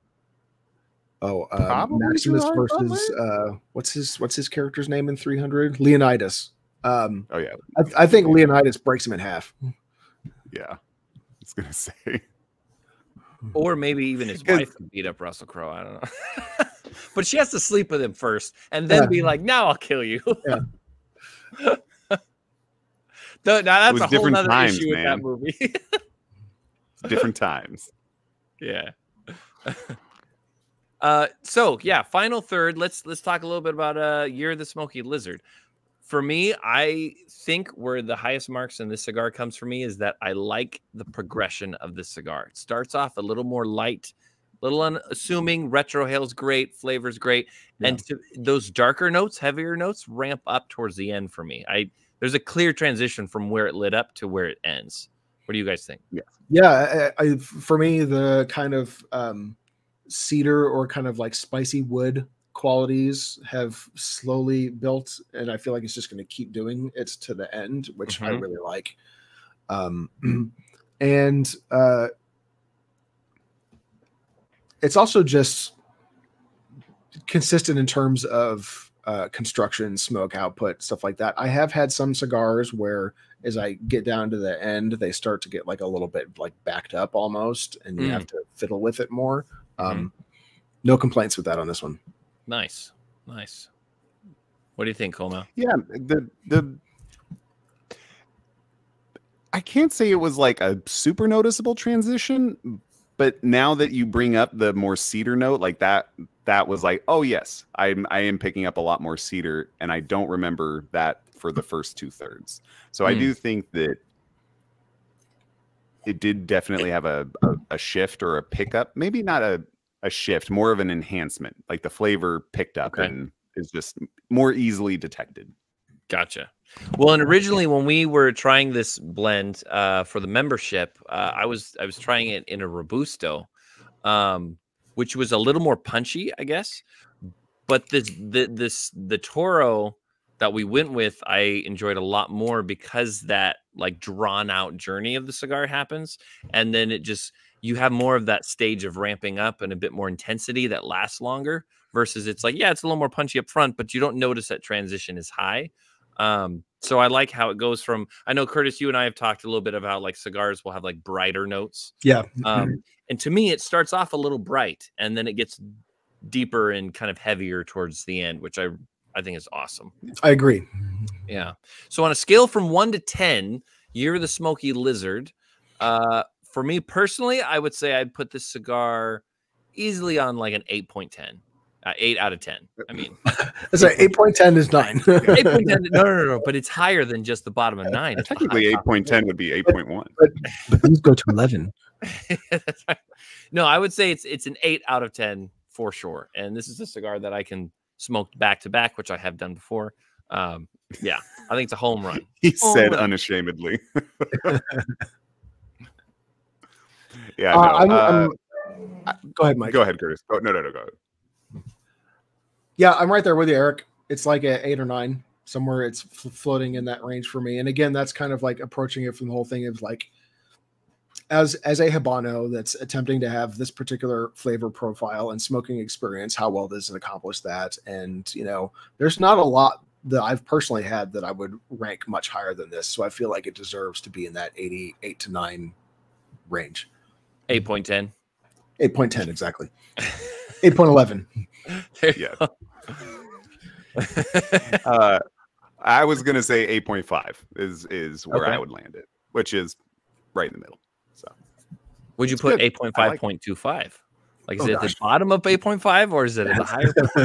Maximus versus what's his character's name in 300? Leonidas. I think Leonidas breaks him in half. Yeah, I was gonna say. Or maybe even his wife could beat up Russell Crowe. I don't know. But she has to sleep with him first and then be like, now I'll kill you. Yeah. That's a whole other issue with that movie. Different times. Yeah. So yeah, final third. Let's talk a little bit about Year of the Smoky Lizard. For me, I think where the highest marks in this cigar comes for me is that I like the progression of the cigar. It starts off a little more light, a little unassuming. Retrohale's great, flavor's great, and those darker notes, heavier notes, ramp up towards the end for me. There's a clear transition from where it lit up to where it ends. What do you guys think? Yeah, for me, the kind of cedar or kind of like spicy wood qualities have slowly built, and I feel like it's just going to keep doing it to the end, which I really like. And it's also just consistent in terms of construction, smoke output, stuff like that. I have had some cigars where as I get down to the end, they start to get like a little bit like backed up almost, and you have to fiddle with it more. No complaints with that on this one. Nice. What do you think, Colma? Yeah, I can't say it was like a super noticeable transition, but now that you bring up the more cedar note, like that was like, oh yes, I am picking up a lot more cedar, and I don't remember that for the first 2/3. So I do think that it did definitely have a shift or a pickup, maybe not a shift, more of an enhancement, like the flavor picked up and is just more easily detected. Gotcha. Well, and originally when we were trying this blend for the membership, I was trying it in a Robusto, which was a little more punchy, I guess. But the Toro that we went with, I enjoyed a lot more because that like drawn out journey of the cigar happens, and then you have more of that stage of ramping up and a bit more intensity that lasts longer. Versus it's like, yeah, it's a little more punchy up front, but you don't notice that transition is high. So I like how it goes from, I know Curtis, you and I have talked a little bit about like cigars will have like brighter notes. Yeah. And to me, it starts off a little bright and then it gets deeper and kind of heavier towards the end, which I think is awesome. I agree. Yeah. So on a scale from 1 to 10, you're the Smoky Lizard. For me personally, I would say I'd put this cigar easily on like an 8.10. 8 out of 10. I mean, it's like 8.10 is 9. 8.10. No. But it's higher than just the bottom of 9. It's technically 8.10 would be 8.1. But these go to 11. That's right. No, I would say it's an 8 out of 10 for sure. And this is a cigar that I can smoke back to back, which I have done before. Yeah, I think it's a home run. He said unashamedly. Yeah. Go ahead, Mike. Go ahead, Curtis. No, go ahead. Yeah, I'm right there with you, Eric. It's like an 8 or 9 somewhere. It's floating in that range for me. And again, that's kind of like approaching it from the whole thing of like, as a Habano that's attempting to have this particular flavor profile and smoking experience, how well does it accomplish that? And, you know, there's not a lot that I've personally had that I would rank much higher than this. So I feel like it deserves to be in that 8 to 9 range. 8.10. 8.10, exactly. 8.11. Yeah. I was gonna say 8.5 is where I would land it, which is right in the middle. So would you put 8.5.25? Like is it at the bottom of 8.5 or is it at the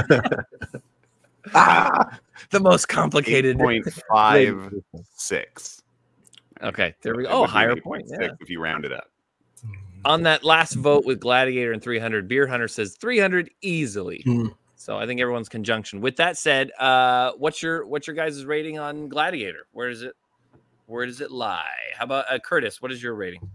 higher? The most complicated 8.56. Okay, there we go. Oh, higher point. Yeah. If you round it up. On that last vote with Gladiator and 300, Beer Hunter says 300 easily. So I think everyone's conjunction. With that said, what's your guys' rating on Gladiator? Where does it lie? How about Curtis? What is your rating?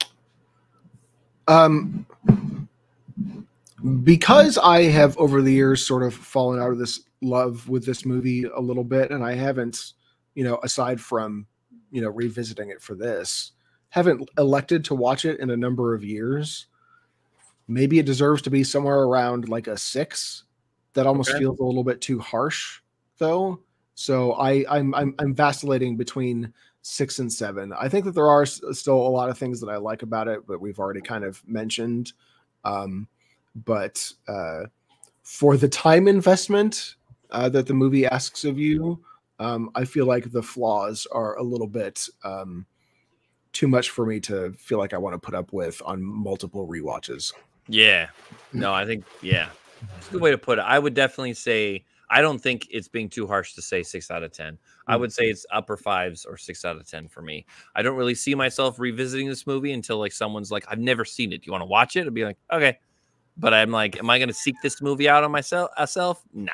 Because I have over the years sort of fallen out of this love with this movie a little bit, and I haven't, you know, aside from, you know, revisiting it for this, haven't elected to watch it in a number of years. Maybe it deserves to be somewhere around like a 6. That almost feels a little bit too harsh, though. So I'm vacillating between 6 and 7. I think that there are still a lot of things that I like about it, but we've already kind of mentioned. But for the time investment that the movie asks of you, I feel like the flaws are a little bit too much for me to feel like I want to put up with on multiple rewatches. Yeah. No, I think, yeah. It's a good way to put it. I would definitely say, I don't think it's being too harsh to say 6 out of 10. I would say it's upper 5s or 6 out of 10 for me. I don't really see myself revisiting this movie until like someone's like, I've never seen it. Do you want to watch it? I'd be like, okay. But I'm like, am I going to seek this movie out on myself? Nah.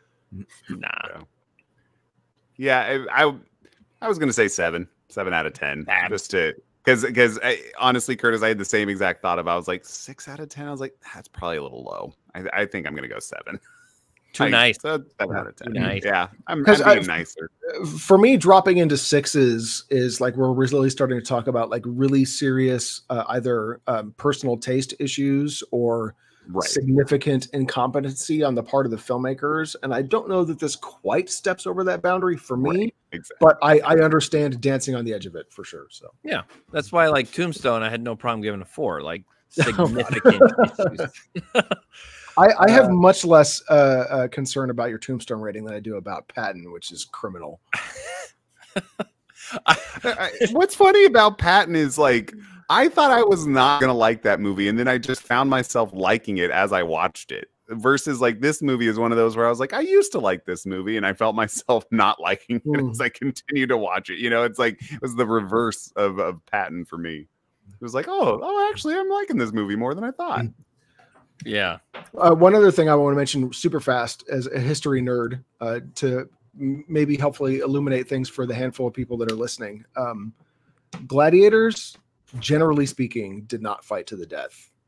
Yeah, I was going to say 7 out of 10. Just to, because honestly, Curtis, I had the same exact thought of, I was like 6 out of 10. I was like, that's probably a little low. I think I'm going to go 7. Too nice. 7 out of 10. Nice. Yeah, I'm being nicer. For me, dropping into 6s is like we're really starting to talk about like really serious either personal taste issues or significant incompetency on the part of the filmmakers. And I don't know that this quite steps over that boundary for me, but I understand dancing on the edge of it for sure. So yeah, that's why like Tombstone, I had no problem giving a 4. Like significant issues. I have much less concern about your Tombstone rating than I do about Patton, which is criminal. What's funny about Patton is like, I thought I was not going to like that movie, and then I just found myself liking it as I watched it. Versus like this movie is one of those where I was like, I used to like this movie, and I felt myself not liking it as I continued to watch it. You know, it's like, it was the reverse of Patton for me. It was like, oh, actually, I'm liking this movie more than I thought. Yeah. One other thing I want to mention super fast as a history nerd to maybe helpfully illuminate things for the handful of people that are listening. Gladiators, generally speaking, did not fight to the death.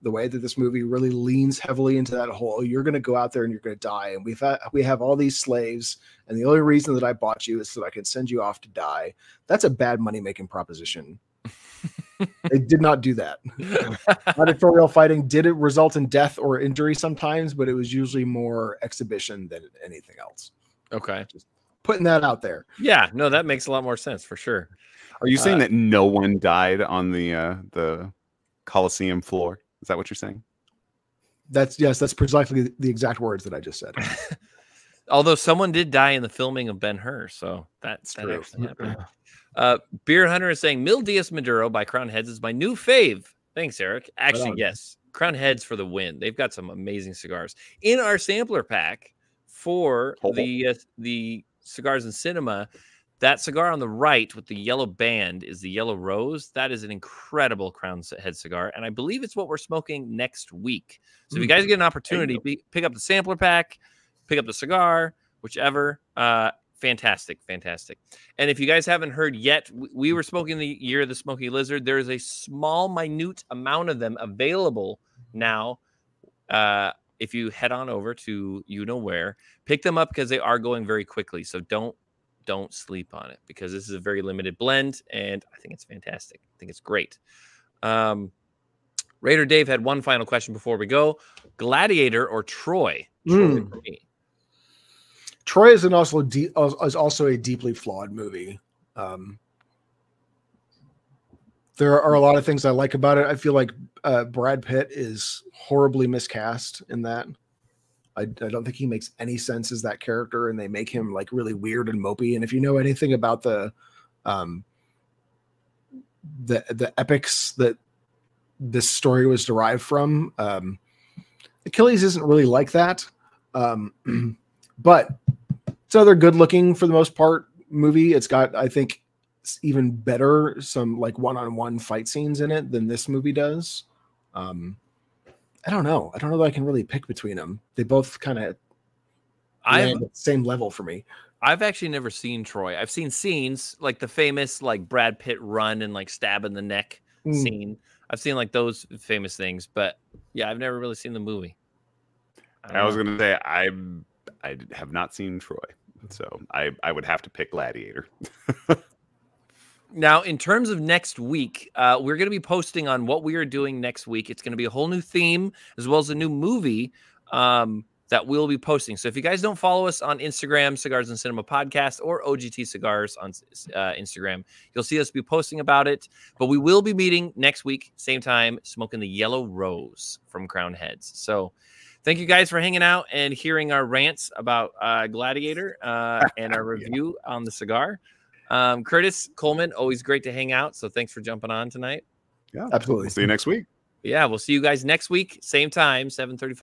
the way that this movie really leans heavily into that whole, you're going to go out there and you're going to die. And we have all these slaves. And the only reason that I bought you is so I could send you off to die. That's a bad money-making proposition. They did not do that. Gladiatorial fighting did it result in death or injury sometimes, but it was usually more exhibition than anything else. Okay. Just putting that out there. Yeah, no, that makes a lot more sense for sure. Are you saying that no one died on the Coliseum floor? Is that what you're saying? That's precisely the exact words that I just said. Although someone did die in the filming of Ben-Hur, so that actually happened. Beer Hunter is saying Mil Diaz Maduro by Crown Heads is my new fave. Thanks, Eric. Actually, yes. Crown Heads for the win. They've got some amazing cigars. In our sampler pack for the Cigars and Cinema, that cigar on the right with the yellow band is the Yellow Rose. That is an incredible Crown Head cigar, and I believe it's what we're smoking next week. So if you guys get an opportunity, pick up the sampler pack, pick up the cigar, whichever. Fantastic. And if you guys haven't heard yet, we were smoking the Year of the Smoky Lizard. There is a small, minute amount of them available now. If you head on over to where, pick them up because they are going very quickly. So don't sleep on it because this is a very limited blend, and I think it's fantastic. I think it's great. Raider Dave had one final question before we go: Gladiator or Troy? Troy for me. Troy is also a deeply flawed movie. There are a lot of things I like about it. I feel like Brad Pitt is horribly miscast in that. I don't think he makes any sense as that character, and they make him like really weird and mopey. And if you know anything about the epics that this story was derived from, Achilles isn't really like that. But it's another good looking, for the most part, movie. It's got, I think, even better some like one-on-one fight scenes in it than this movie does. I don't know that I can really pick between them. They both kind of land at the same level for me. I've actually never seen Troy. I've seen scenes like the famous like Brad Pitt run and like stab in the neck scene. I've seen like those famous things, but yeah, I've never really seen the movie. I was going to say I have not seen Troy, so I would have to pick Gladiator. Now, in terms of next week, we're going to be posting on what we are doing next week. It's going to be a whole new theme as well as a new movie that we'll be posting. So if you guys don't follow us on Instagram, Cigars and Cinema Podcast, or OGT Cigars on Instagram, you'll see us be posting about it. But we will be meeting next week, same time, smoking the Yellow Rose from Crown Heads. So thank you guys for hanging out and hearing our rants about Gladiator and our review on the cigar. Curtis Coleman, always great to hang out. So thanks for jumping on tonight. Yeah, absolutely. See you next week. Yeah, we'll see you guys next week. Same time, 7:35.